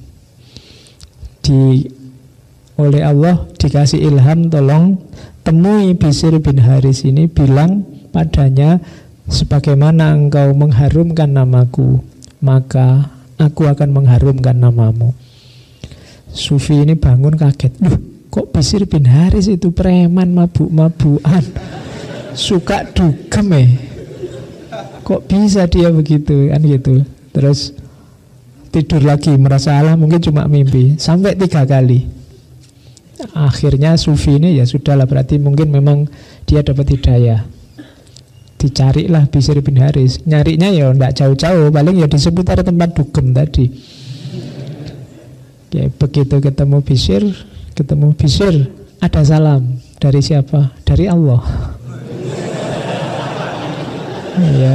Oleh Allah dikasih ilham, tolong temui Bishr bin Haris ini, bilang padanya, sebagaimana engkau mengharumkan namaku, maka aku akan mengharumkan namamu. Sufi ini bangun kaget, loh kok Bishr bin Haris itu preman, mabuk-mabukan, suka dugem kok bisa dia begitu, kan gitu. Terus tidur lagi, merasa Allah mungkin cuma mimpi, sampai 3 kali. Akhirnya sufi ini ya sudahlah, berarti mungkin memang dia dapat hidayah. Dicarilah Bishr bin Haris. Nyarinya ya tidak jauh-jauh, paling ya di seputar tempat dugem tadi. Ya, begitu ketemu Bishr, ada salam. Dari siapa? Dari Allah. Iya.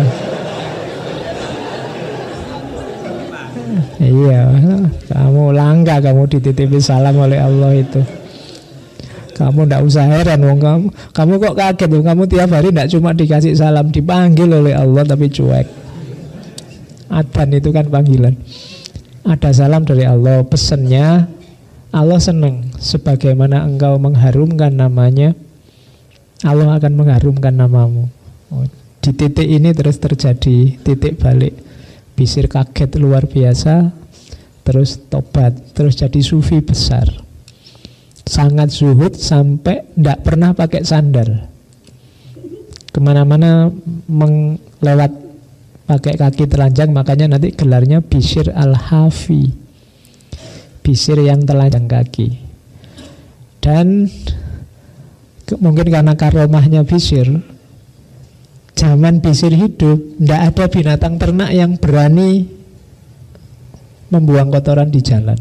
Iya, kamu langka kamu dititipi salam oleh Allah itu. Kamu tidak usah heran, kamu kok kaget, kamu tiap hari tidak cuma dikasih salam, dipanggil oleh Allah tapi cuek. Adan itu kan panggilan. Ada salam dari Allah, pesannya Allah senang, sebagaimana engkau mengharumkan namanya, Allah akan mengharumkan namamu. Di titik ini terus terjadi titik balik. Bishr kaget luar biasa, terus tobat, terus jadi sufi besar. Sangat zuhud sampai tidak pernah pakai sandal. Kemana-mana lewat pakai kaki telanjang, makanya nanti gelarnya Bishr al-Hafi, Bishr yang telanjang kaki. Dan mungkin karena karomahnya Bishr, zaman Bishr hidup tidak ada binatang ternak yang berani membuang kotoran di jalan.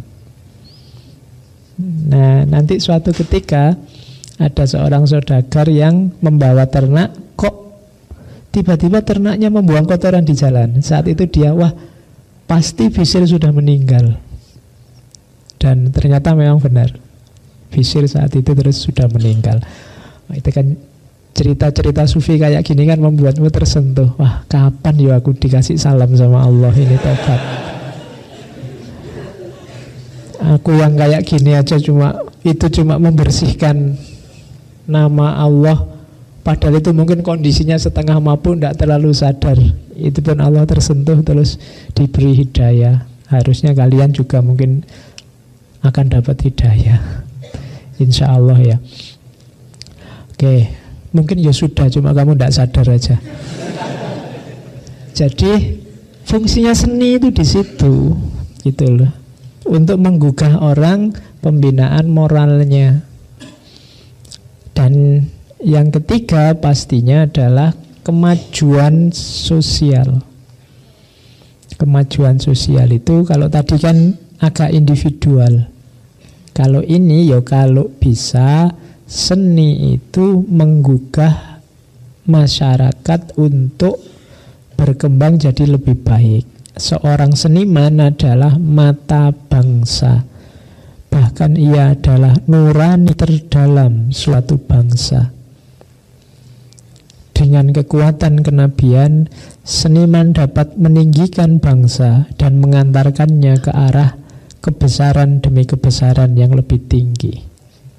Nah, nanti suatu ketika ada seorang saudagar yang membawa ternak, kok tiba-tiba ternaknya membuang kotoran di jalan. Saat itu dia, wah pasti Bishr sudah meninggal. Dan ternyata memang benar, Bishr saat itu terus sudah meninggal. Nah, itu kan cerita-cerita sufi kayak gini kan membuatmu tersentuh. Wah, kapan ya aku dikasih salam sama Allah ini tobat. Aku yang kayak gini aja cuma membersihkan nama Allah, Padahal itu mungkin kondisinya setengah mampu, tidak terlalu sadar. Itu pun Allah tersentuh terus diberi hidayah. Harusnya kalian juga mungkin akan dapat hidayah, insya Allah ya. Oke, mungkin ya sudah, cuma kamu tidak sadar aja. Jadi fungsinya seni itu di situ, gitu loh, untuk menggugah orang, pembinaan moralnya. Dan yang ketiga pastinya adalah kemajuan sosial. Kemajuan sosial itu kalau tadi kan agak individual. Kalau ini ya kalau bisa seni itu menggugah masyarakat untuk berkembang jadi lebih baik. Seorang seniman adalah mata bangsa. Bahkan ia adalah nurani terdalam suatu bangsa. Dengan kekuatan kenabian, seniman dapat meninggikan bangsa dan mengantarkannya ke arah kebesaran demi kebesaran yang lebih tinggi.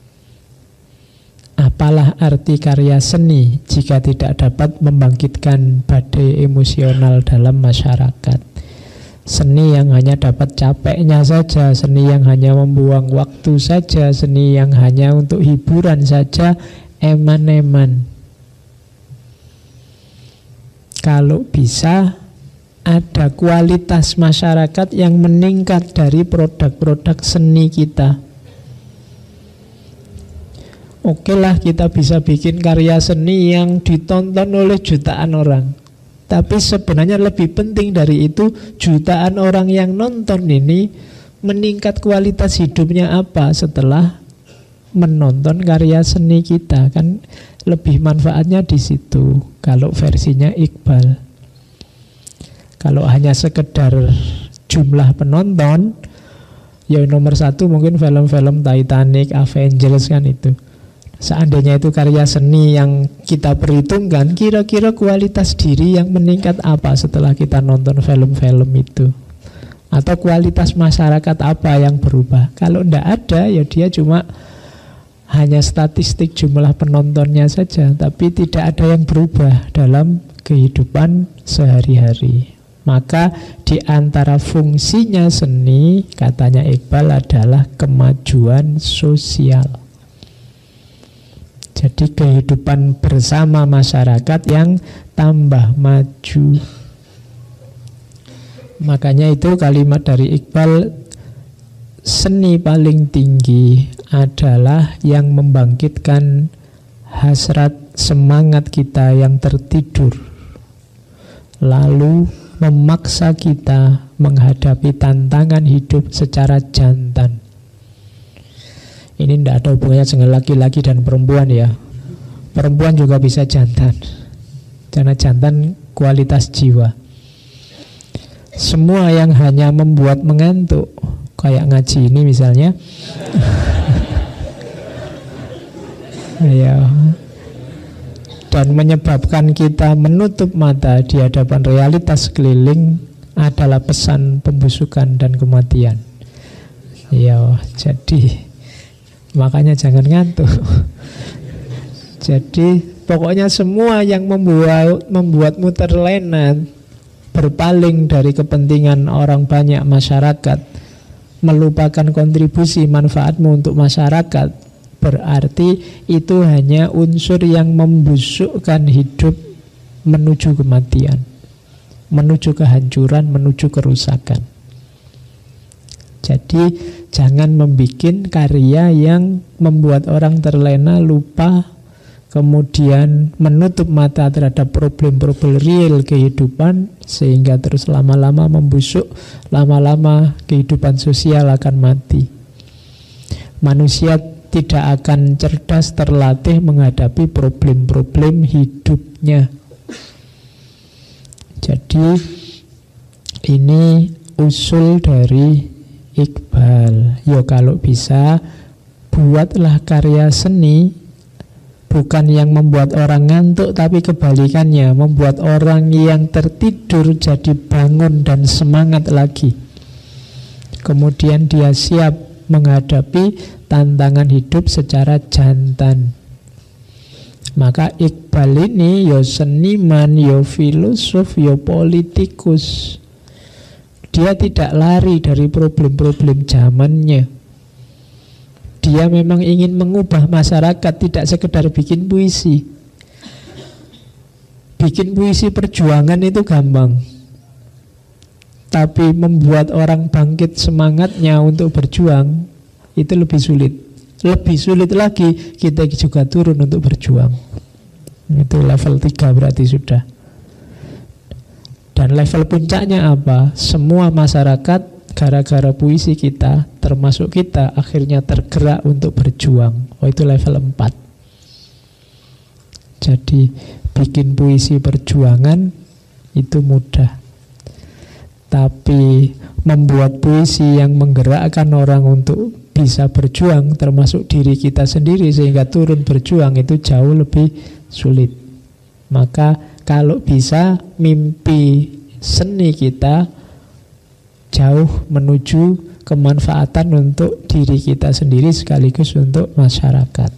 Apalah arti karya seni jika tidak dapat membangkitkan badai emosional dalam masyarakat? Seni yang hanya dapat capeknya saja, seni yang hanya membuang waktu saja, seni yang hanya untuk hiburan saja, eman-eman. Kalau bisa ada kualitas masyarakat yang meningkat dari produk-produk seni kita. Oke lah, kita bisa bikin karya seni yang ditonton oleh jutaan orang. Tapi sebenarnya lebih penting dari itu, jutaan orang yang nonton ini meningkat kualitas hidupnya apa setelah menonton karya seni kita. Kan lebih manfaatnya di situ kalau versinya Iqbal. Kalau hanya sekedar jumlah penonton, ya nomor satu mungkin film-film Titanic, Avengers kan itu. Seandainya itu karya seni yang kita perhitungkan, kira-kira kualitas diri yang meningkat apa setelah kita nonton film-film itu? Atau kualitas masyarakat apa yang berubah? Kalau tidak ada, ya dia cuma hanya statistik jumlah penontonnya saja, tapi tidak ada yang berubah dalam kehidupan sehari-hari. Maka di antara fungsinya seni, katanya Iqbal, adalah kemajuan sosial. Jadi kehidupan bersama masyarakat yang tambah maju. Makanya itu kalimat dari Iqbal, seni paling tinggi adalah yang membangkitkan hasrat semangat kita yang tertidur, lalu memaksa kita menghadapi tantangan hidup secara jantan. Ini tidak ada hubungannya dengan laki-laki dan perempuan ya. Perempuan juga bisa jantan, karena jantan kualitas jiwa. Semua yang hanya membuat mengantuk, kayak ngaji ini misalnya, ya, dan menyebabkan kita menutup mata di hadapan realitas sekeliling, adalah pesan pembusukan dan kematian. Ya, jadi makanya jangan ngantuk. Jadi pokoknya semua yang membuatmu terlena, berpaling dari kepentingan orang banyak masyarakat, melupakan kontribusi manfaatmu untuk masyarakat, berarti itu hanya unsur yang membusukkan hidup menuju kematian, menuju kehancuran, menuju kerusakan. Jadi jangan membuat karya yang membuat orang terlena, lupa, kemudian menutup mata terhadap problem-problem real kehidupan, sehingga terus lama-lama membusuk, lama-lama kehidupan sosial akan mati. Manusia tidak akan cerdas terlatih menghadapi problem-problem hidupnya. Jadi ini usul dari Iqbal. Ya kalau bisa, buatlah karya seni bukan yang membuat orang ngantuk, tapi kebalikannya, membuat orang yang tertidur jadi bangun dan semangat lagi. Kemudian dia siap menghadapi tantangan hidup secara jantan. Maka Iqbal ini yo seniman, yo filosof, yo politikus. Dia tidak lari dari problem-problem zamannya. Dia memang ingin mengubah masyarakat, tidak sekedar bikin puisi. Bikin puisi perjuangan itu gampang, tapi membuat orang bangkit semangatnya untuk berjuang itu lebih sulit. Lebih sulit lagi, kita juga turun untuk berjuang. Itu level 3 berarti sudah. Dan level puncaknya apa? Semua masyarakat gara-gara puisi kita, termasuk kita, akhirnya tergerak untuk berjuang. Oh, itu level 4. Jadi bikin puisi perjuangan itu mudah, tapi membuat puisi yang menggerakkan orang untuk bisa berjuang, termasuk diri kita sendiri sehingga turun berjuang, itu jauh lebih sulit. Maka kalau bisa, mimpi seni kita jauh menuju kemanfaatan untuk diri kita sendiri sekaligus untuk masyarakat.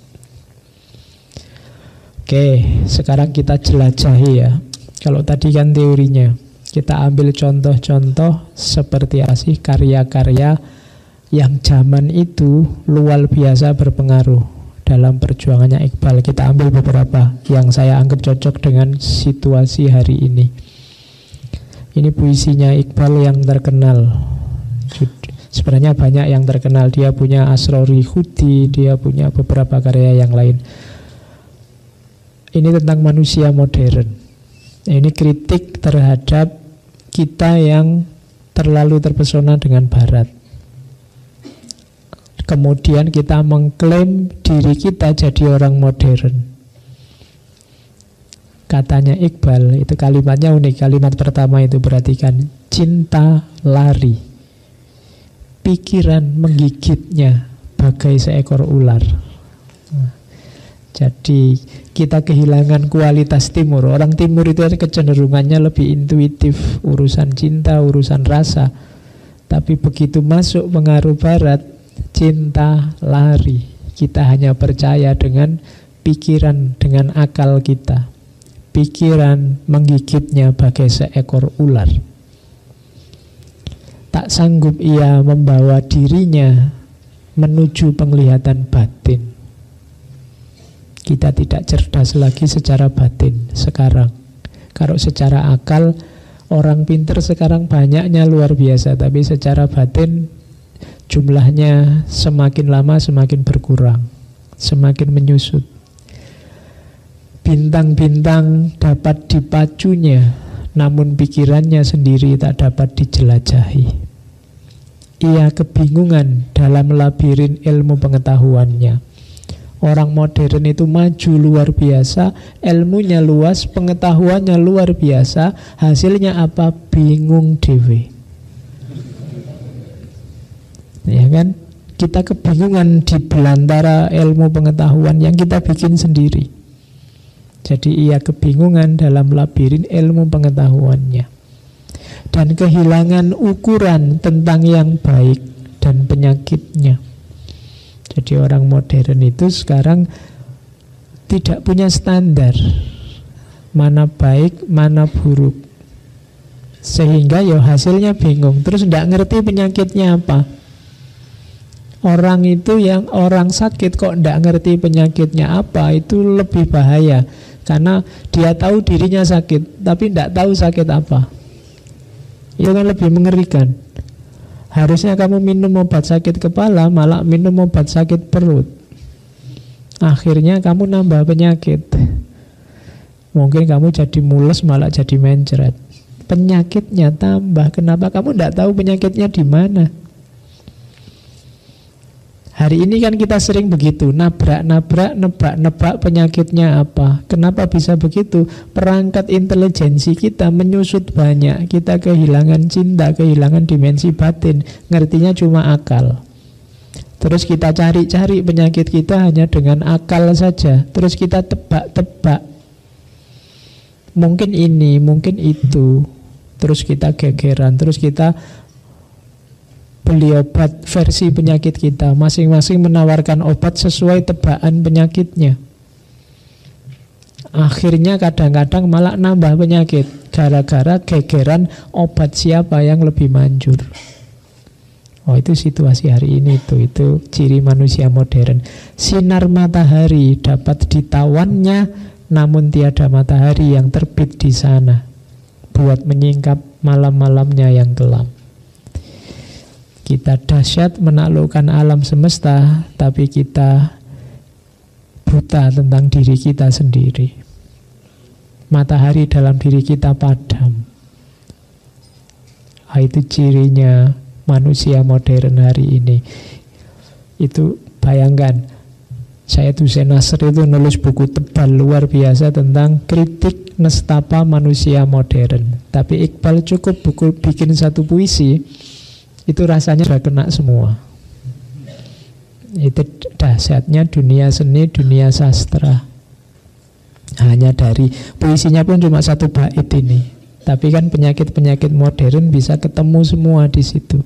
Oke, sekarang kita jelajahi ya. Kalau tadi kan teorinya, kita ambil contoh-contoh seperti apa sih karya-karya yang zaman itu luar biasa berpengaruh dalam perjuangannya Iqbal. Kita ambil beberapa yang saya anggap cocok dengan situasi hari ini. Ini puisinya Iqbal yang terkenal. Sebenarnya banyak yang terkenal. Dia punya Asrori Hudi, dia punya beberapa karya yang lain. Ini tentang manusia modern. Ini kritik terhadap kita yang terlalu terpesona dengan Barat. Kemudian kita mengklaim diri kita jadi orang modern. Katanya Iqbal, itu kalimatnya unik. Kalimat pertama itu perhatikan, cinta lari, pikiran menggigitnya bagai seekor ular. Jadi kita kehilangan kualitas timur. Orang timur itu kecenderungannya lebih intuitif, urusan cinta, urusan rasa. Tapi begitu masuk pengaruh Barat, cinta lari. Kita hanya percaya dengan pikiran, dengan akal kita. Pikiran menggigitnya bagai seekor ular. Tak sanggup ia membawa dirinya menuju penglihatan batin. Kita tidak cerdas lagi secara batin sekarang. Kalau secara akal, orang pinter sekarang banyaknya luar biasa, tapi secara batin jumlahnya semakin lama semakin berkurang, semakin menyusut. Bintang-bintang dapat dipacunya, namun pikirannya sendiri tak dapat dijelajahi. Ia kebingungan dalam labirin ilmu pengetahuannya. Orang modern itu maju luar biasa, ilmunya luas, pengetahuannya luar biasa, hasilnya apa? Bingung dewe. Ya kan? Kita kebingungan di belantara ilmu pengetahuan yang kita bikin sendiri. Jadi ia kebingungan dalam labirin ilmu pengetahuannya. Dan kehilangan ukuran tentang yang baik dan penyakitnya. Jadi orang modern itu sekarang tidak punya standar mana baik, mana buruk. Sehingga ya hasilnya bingung. Terus tidak ngerti penyakitnya apa. Orang itu yang orang sakit kok tidak ngerti penyakitnya apa, itu lebih bahaya. Karena dia tahu dirinya sakit, tapi tidak tahu sakit apa. Itu kan lebih mengerikan. Harusnya kamu minum obat sakit kepala, malah minum obat sakit perut. Akhirnya kamu nambah penyakit. Mungkin kamu jadi mules, malah jadi mencret. Penyakitnya tambah. Kenapa? Kamu tidak tahu penyakitnya di mana. Hari ini kan kita sering begitu, nabrak-nabrak, nebak-nebak penyakitnya apa. Kenapa bisa begitu? Perangkat intelijensi kita menyusut banyak. Kita kehilangan cinta, kehilangan dimensi batin. Ngertinya cuma akal. Terus kita cari-cari penyakit kita hanya dengan akal saja. Terus kita tebak-tebak. Mungkin ini, mungkin itu. Terus kita gegeran, terus kita beli obat versi penyakit kita. Masing-masing menawarkan obat sesuai tebakan penyakitnya. Akhirnya kadang-kadang malah nambah penyakit gara-gara gegeran obat siapa yang lebih manjur. Oh, itu situasi hari ini tuh. Itu ciri manusia modern. Sinar matahari dapat ditawannya, namun tiada matahari yang terbit di sana buat menyingkap malam-malamnya yang kelam. Kita dahsyat menaklukkan alam semesta, tapi kita buta tentang diri kita sendiri. Matahari dalam diri kita padam. Itu cirinya manusia modern hari ini. Itu bayangkan, saya Hussein Nasr itu nulis buku tebal luar biasa tentang kritik nestapa manusia modern. Tapi Iqbal cukup bikin satu puisi, itu rasanya sudah kena semua. Itu dahsyatnya dunia seni, dunia sastra. Hanya dari puisinya pun cuma satu bait ini. Tapi kan penyakit-penyakit modern bisa ketemu semua di situ.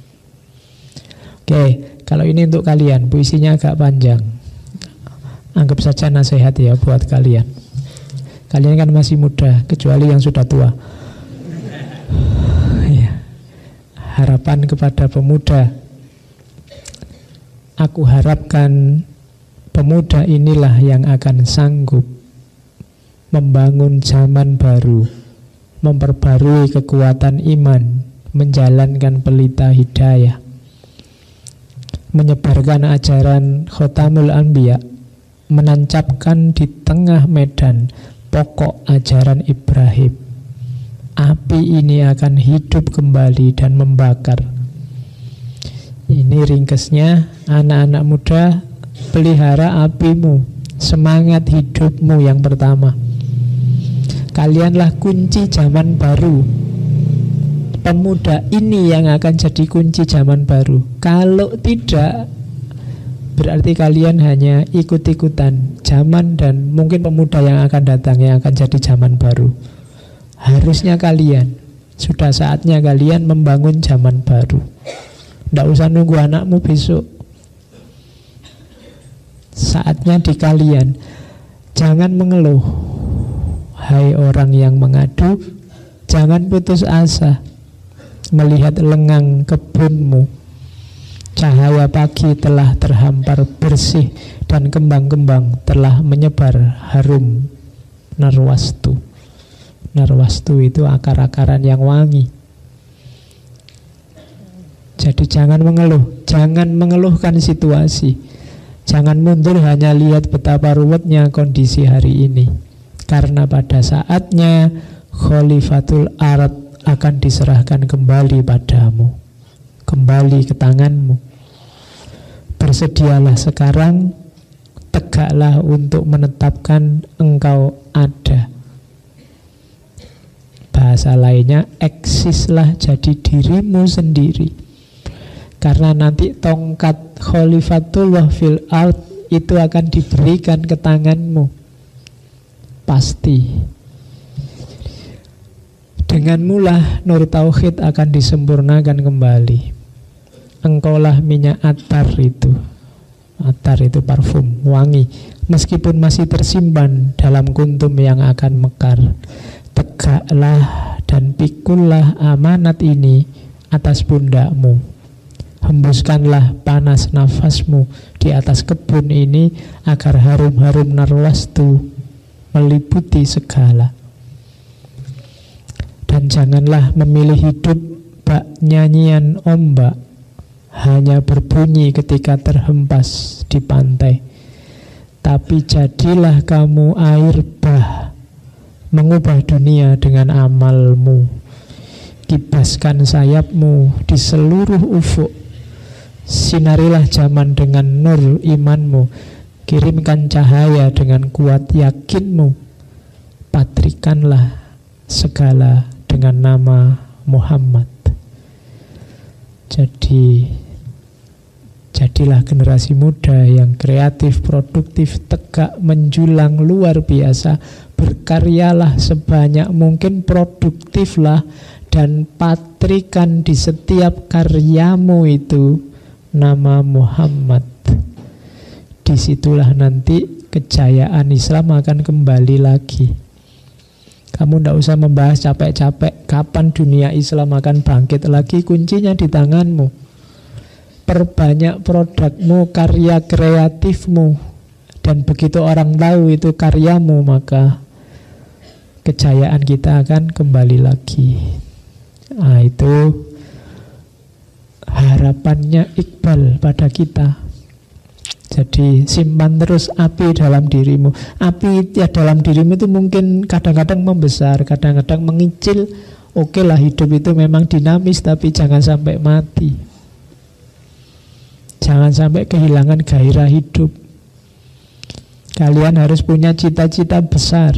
Oke, kalau ini untuk kalian, puisinya agak panjang. Anggap saja nasihat ya buat kalian. Kalian kan masih muda, kecuali yang sudah tua. Ya. Harapan kepada pemuda. Aku harapkan pemuda inilah yang akan sanggup membangun zaman baru, memperbarui kekuatan iman, menjalankan pelita hidayah, menyebarkan ajaran Khotamul Anbiya, menancapkan di tengah medan pokok ajaran Ibrahim. Api ini akan hidup kembali dan membakar. Ini ringkesnya, anak-anak muda, pelihara apimu, semangat hidupmu yang pertama. Kalianlah kunci zaman baru. Pemuda ini yang akan jadi kunci zaman baru. Kalau tidak, berarti kalian hanya ikut-ikutan zaman dan mungkin pemuda yang akan datang yang akan jadi zaman baru. Harusnya kalian, sudah saatnya kalian membangun zaman baru. Tidak usah nunggu anakmu besok. Saatnya di kalian. Jangan mengeluh, hai orang yang mengadu. Jangan putus asa melihat lengang kebunmu. Cahaya pagi telah terhampar bersih dan kembang-kembang telah menyebar harum narwastu. Narwastu itu akar-akaran yang wangi. Jadi jangan mengeluh, jangan mengeluhkan situasi. Jangan mundur hanya lihat betapa ruwetnya kondisi hari ini. Karena pada saatnya Khalifatul Ard akan diserahkan kembali padamu, kembali ke tanganmu. Bersedialah sekarang, tegaklah untuk menetapkan engkau ada. Bahasa lainnya, eksislah jadi dirimu sendiri. Karena nanti tongkat Khalifatullah fil ard itu akan diberikan ke tanganmu. Pasti. Dengan mulah nur tauhid akan disempurnakan kembali. Engkaulah minyak atar itu. Atar itu parfum, wangi. Meskipun masih tersimpan dalam kuntum yang akan mekar. Tegaklah dan pikullah amanat ini atas pundakmu. Hembuskanlah panas nafasmu di atas kebun ini agar harum-harum narwastu meliputi segala. Dan janganlah memilih hidup bak nyanyian ombak, hanya berbunyi ketika terhempas di pantai. Tapi jadilah kamu air bah, mengubah dunia dengan amalmu. Kibaskan sayapmu di seluruh ufuk. Sinarilah zaman dengan nur imanmu. Kirimkan cahaya dengan kuat yakinmu. Patrikanlah segala dengan nama Muhammad. Jadilah generasi muda yang kreatif, produktif, tegak, menjulang, luar biasa. Berkaryalah sebanyak mungkin, produktiflah, dan patrikan di setiap karyamu itu nama Muhammad. Disitulah nanti kejayaan Islam akan kembali lagi. Kamu tidak usah membahas capek-capek kapan dunia Islam akan bangkit lagi. Kuncinya di tanganmu. Perbanyak produkmu, karya kreatifmu, dan begitu orang tahu itu karyamu, maka kejayaan kita akan kembali lagi. Nah, itu harapannya Iqbal pada kita. Jadi simpan terus api dalam dirimu. Api ya dalam dirimu itu mungkin kadang-kadang membesar, kadang-kadang mengicil. Oke lah, hidup itu memang dinamis, tapi jangan sampai mati. Jangan sampai kehilangan gairah hidup. Kalian harus punya cita-cita besar.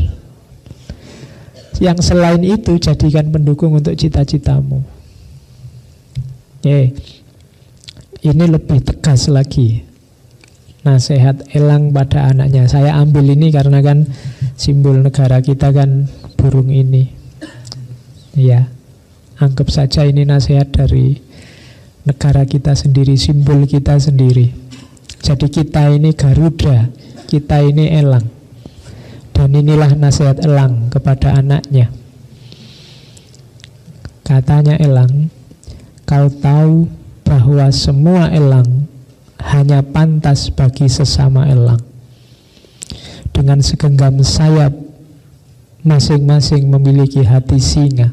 Yang selain itu jadikan pendukung untuk cita-citamu. Ini lebih tegas lagi. Nasihat elang pada anaknya. Saya ambil ini karena kan simbol negara kita kan burung ini. Ya, anggap saja ini nasihat dari negara kita sendiri, simbol kita sendiri. Jadi kita ini Garuda, kita ini elang. Dan inilah nasihat elang kepada anaknya. Katanya elang, kau tahu bahwa semua elang hanya pantas bagi sesama elang. Dengan segenggam sayap, masing-masing memiliki hati singa.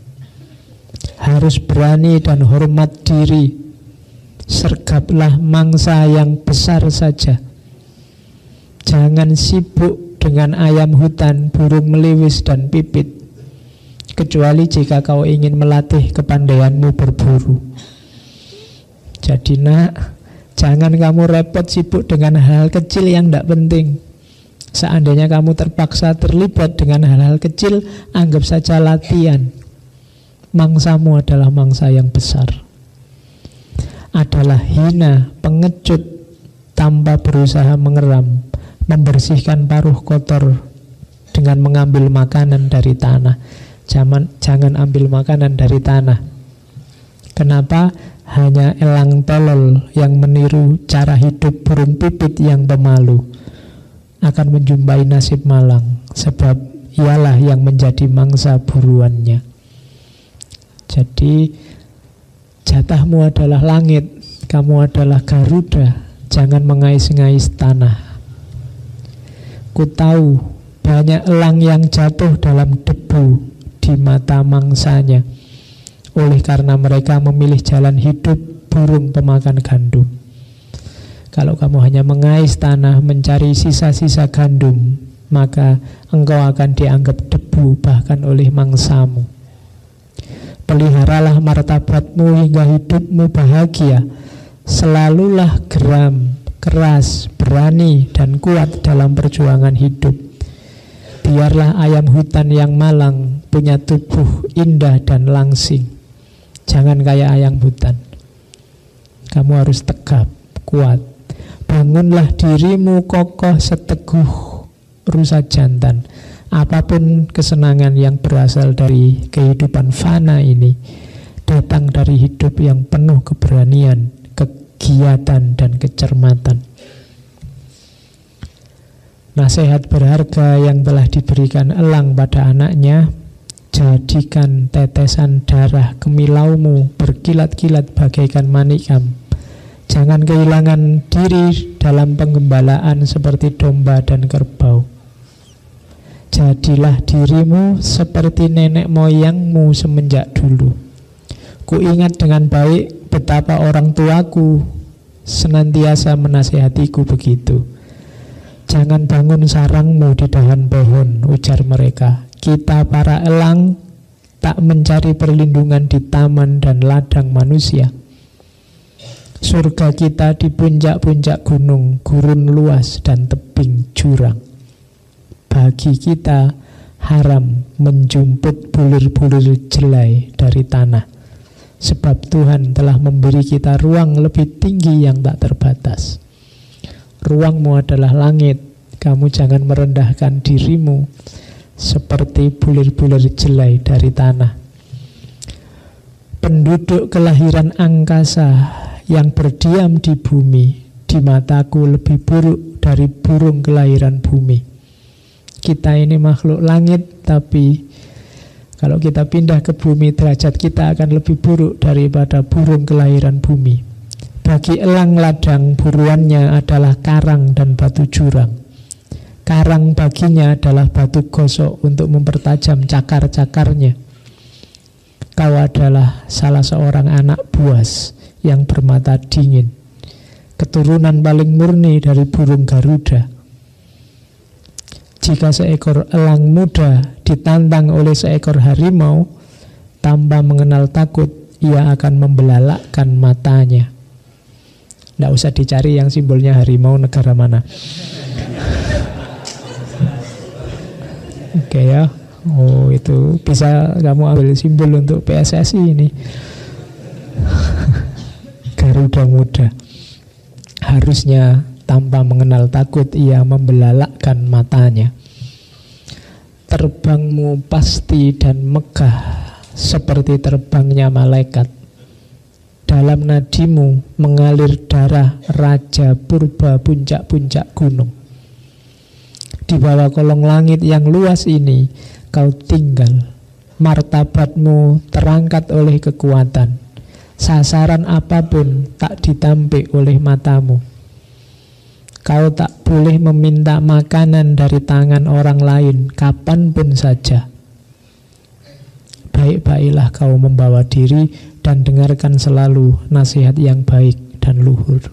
Harus berani dan hormat diri. Sergaplah mangsa yang besar saja. Jangan sibuk dengan ayam hutan, burung meliwis dan pipit, kecuali jika kau ingin melatih kepandaianmu berburu. Jadi nak, jangan kamu repot sibuk dengan hal-hal kecil yang tidak penting. Seandainya kamu terpaksa terlibat dengan hal-hal kecil, anggap saja latihan. Mangsamu adalah mangsa yang besar. Adalah hina, pengecut, tanpa berusaha mengeram, membersihkan paruh kotor dengan mengambil makanan dari tanah. Jangan ambil makanan dari tanah. Kenapa? Hanya elang tolol yang meniru cara hidup burung pipit yang pemalu akan menjumpai nasib malang, sebab ialah yang menjadi mangsa buruannya. Jadi jatahmu adalah langit, kamu adalah Garuda. Jangan mengais-ngais tanah. Ku tahu banyak elang yang jatuh dalam debu di mata mangsanya, oleh karena mereka memilih jalan hidup burung pemakan gandum. Kalau kamu hanya mengais tanah, mencari sisa-sisa gandum, maka engkau akan dianggap debu bahkan oleh mangsamu. Peliharalah martabatmu hingga hidupmu bahagia. Selalulah geram, keras, berani, dan kuat dalam perjuangan hidup. Biarlah ayam hutan yang malang punya tubuh indah dan langsing. Jangan kayak ayam hutan. Kamu harus tegap, kuat. Bangunlah dirimu kokoh seteguh rusa jantan. Apapun kesenangan yang berasal dari kehidupan fana ini, datang dari hidup yang penuh keberanian, kegiatan, dan kecermatan. Nasihat berharga yang telah diberikan elang pada anaknya. Jadikan tetesan darah kemilaumu berkilat-kilat bagaikan manikam. Jangan kehilangan diri dalam penggembalaan seperti domba dan kerbau. Jadilah dirimu seperti nenek moyangmu semenjak dulu. Ku ingat dengan baik betapa orang tuaku senantiasa menasihatiku begitu. Jangan bangun sarangmu di dahan pohon, ujar mereka. Kita para elang tak mencari perlindungan di taman dan ladang manusia. Surga kita di puncak-puncak gunung, gurun luas dan tebing jurang. Bagi kita haram menjumput bulir-bulir jelai dari tanah, sebab Tuhan telah memberi kita ruang lebih tinggi yang tak terbatas. Ruangmu adalah langit. Kamu jangan merendahkan dirimu seperti bulir-bulir jelai dari tanah. Penduduk kelahiran angkasa yang berdiam di bumi, di mataku lebih buruk dari burung kelahiran bumi. Kita ini makhluk langit, tapi kalau kita pindah ke bumi, derajat kita akan lebih buruk daripada burung kelahiran bumi. Bagi elang ladang, buruannya adalah karang dan batu jurang. Karang baginya adalah batu gosok untuk mempertajam cakar-cakarnya. Kau adalah salah seorang anak buas yang bermata dingin, keturunan paling murni dari burung Garuda. Jika seekor elang muda ditantang oleh seekor harimau, tanpa mengenal takut, ia akan membelalakkan matanya. Tidak usah dicari yang simbolnya harimau negara mana. Oke ya. Oh, itu bisa kamu ambil simbol untuk PSSI ini. Garuda muda. Harusnya tanpa mengenal takut ia membelalakkan matanya. Terbangmu pasti dan megah seperti terbangnya malaikat. Dalam nadimu mengalir darah Raja Purba puncak-puncak gunung. Di bawah kolong langit yang luas ini kau tinggal. Martabatmu terangkat oleh kekuatan. Sasaran apapun tak ditampik oleh matamu. Kau tak boleh meminta makanan dari tangan orang lain kapanpun saja. Baik-baiklah kau membawa diri dan dengarkan selalu nasihat yang baik dan luhur.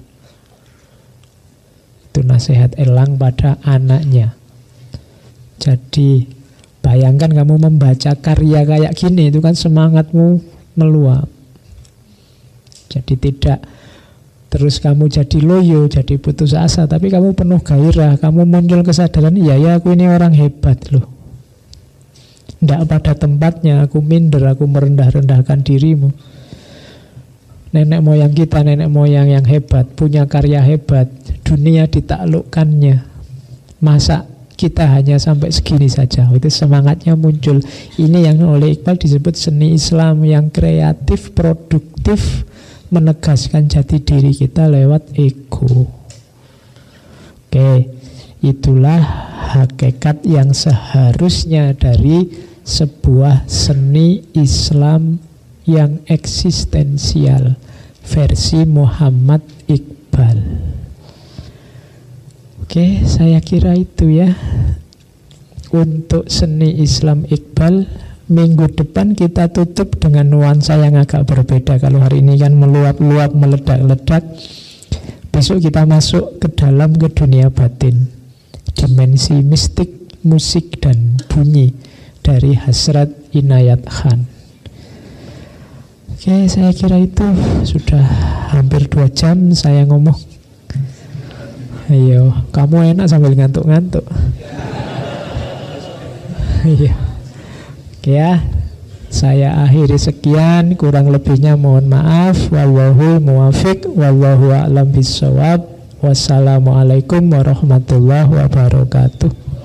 Itu nasihat elang pada anaknya. Jadi bayangkan kamu membaca karya kayak gini, itu kan semangatmu meluap. Jadi tidak terus kamu jadi loyo, jadi putus asa, tapi kamu penuh gairah, kamu muncul kesadaran, ya aku ini orang hebat loh. Tidak pada tempatnya aku minder, aku merendah-rendahkan dirimu. Nenek moyang kita, nenek moyang yang hebat, punya karya hebat, dunia ditaklukkannya. Masa kita hanya sampai segini saja? Itu semangatnya muncul. Ini yang oleh Iqbal disebut seni Islam yang kreatif, produktif, menegaskan jati diri kita lewat ego. Oke, itulah hakikat yang seharusnya dari sebuah seni Islam yang eksistensial versi Muhammad Iqbal. Oke, saya kira itu ya untuk seni Islam Iqbal. Minggu depan kita tutup dengan nuansa yang agak berbeda. Kalau hari ini kan meluap-luap, meledak-ledak, besok kita masuk ke dalam ke dunia batin, dimensi mistik, musik dan bunyi dari Hasrat Inayat Khan. Oke, saya kira itu sudah hampir 2 jam saya ngomong. Ayo, kamu enak sambil ngantuk-ngantuk. Iya. Oke ya, saya akhiri sekian, kurang lebihnya mohon maaf. Wallahul muwafiq, wallahu a'lam bishawab. Wassalamualaikum warahmatullahi wabarakatuh.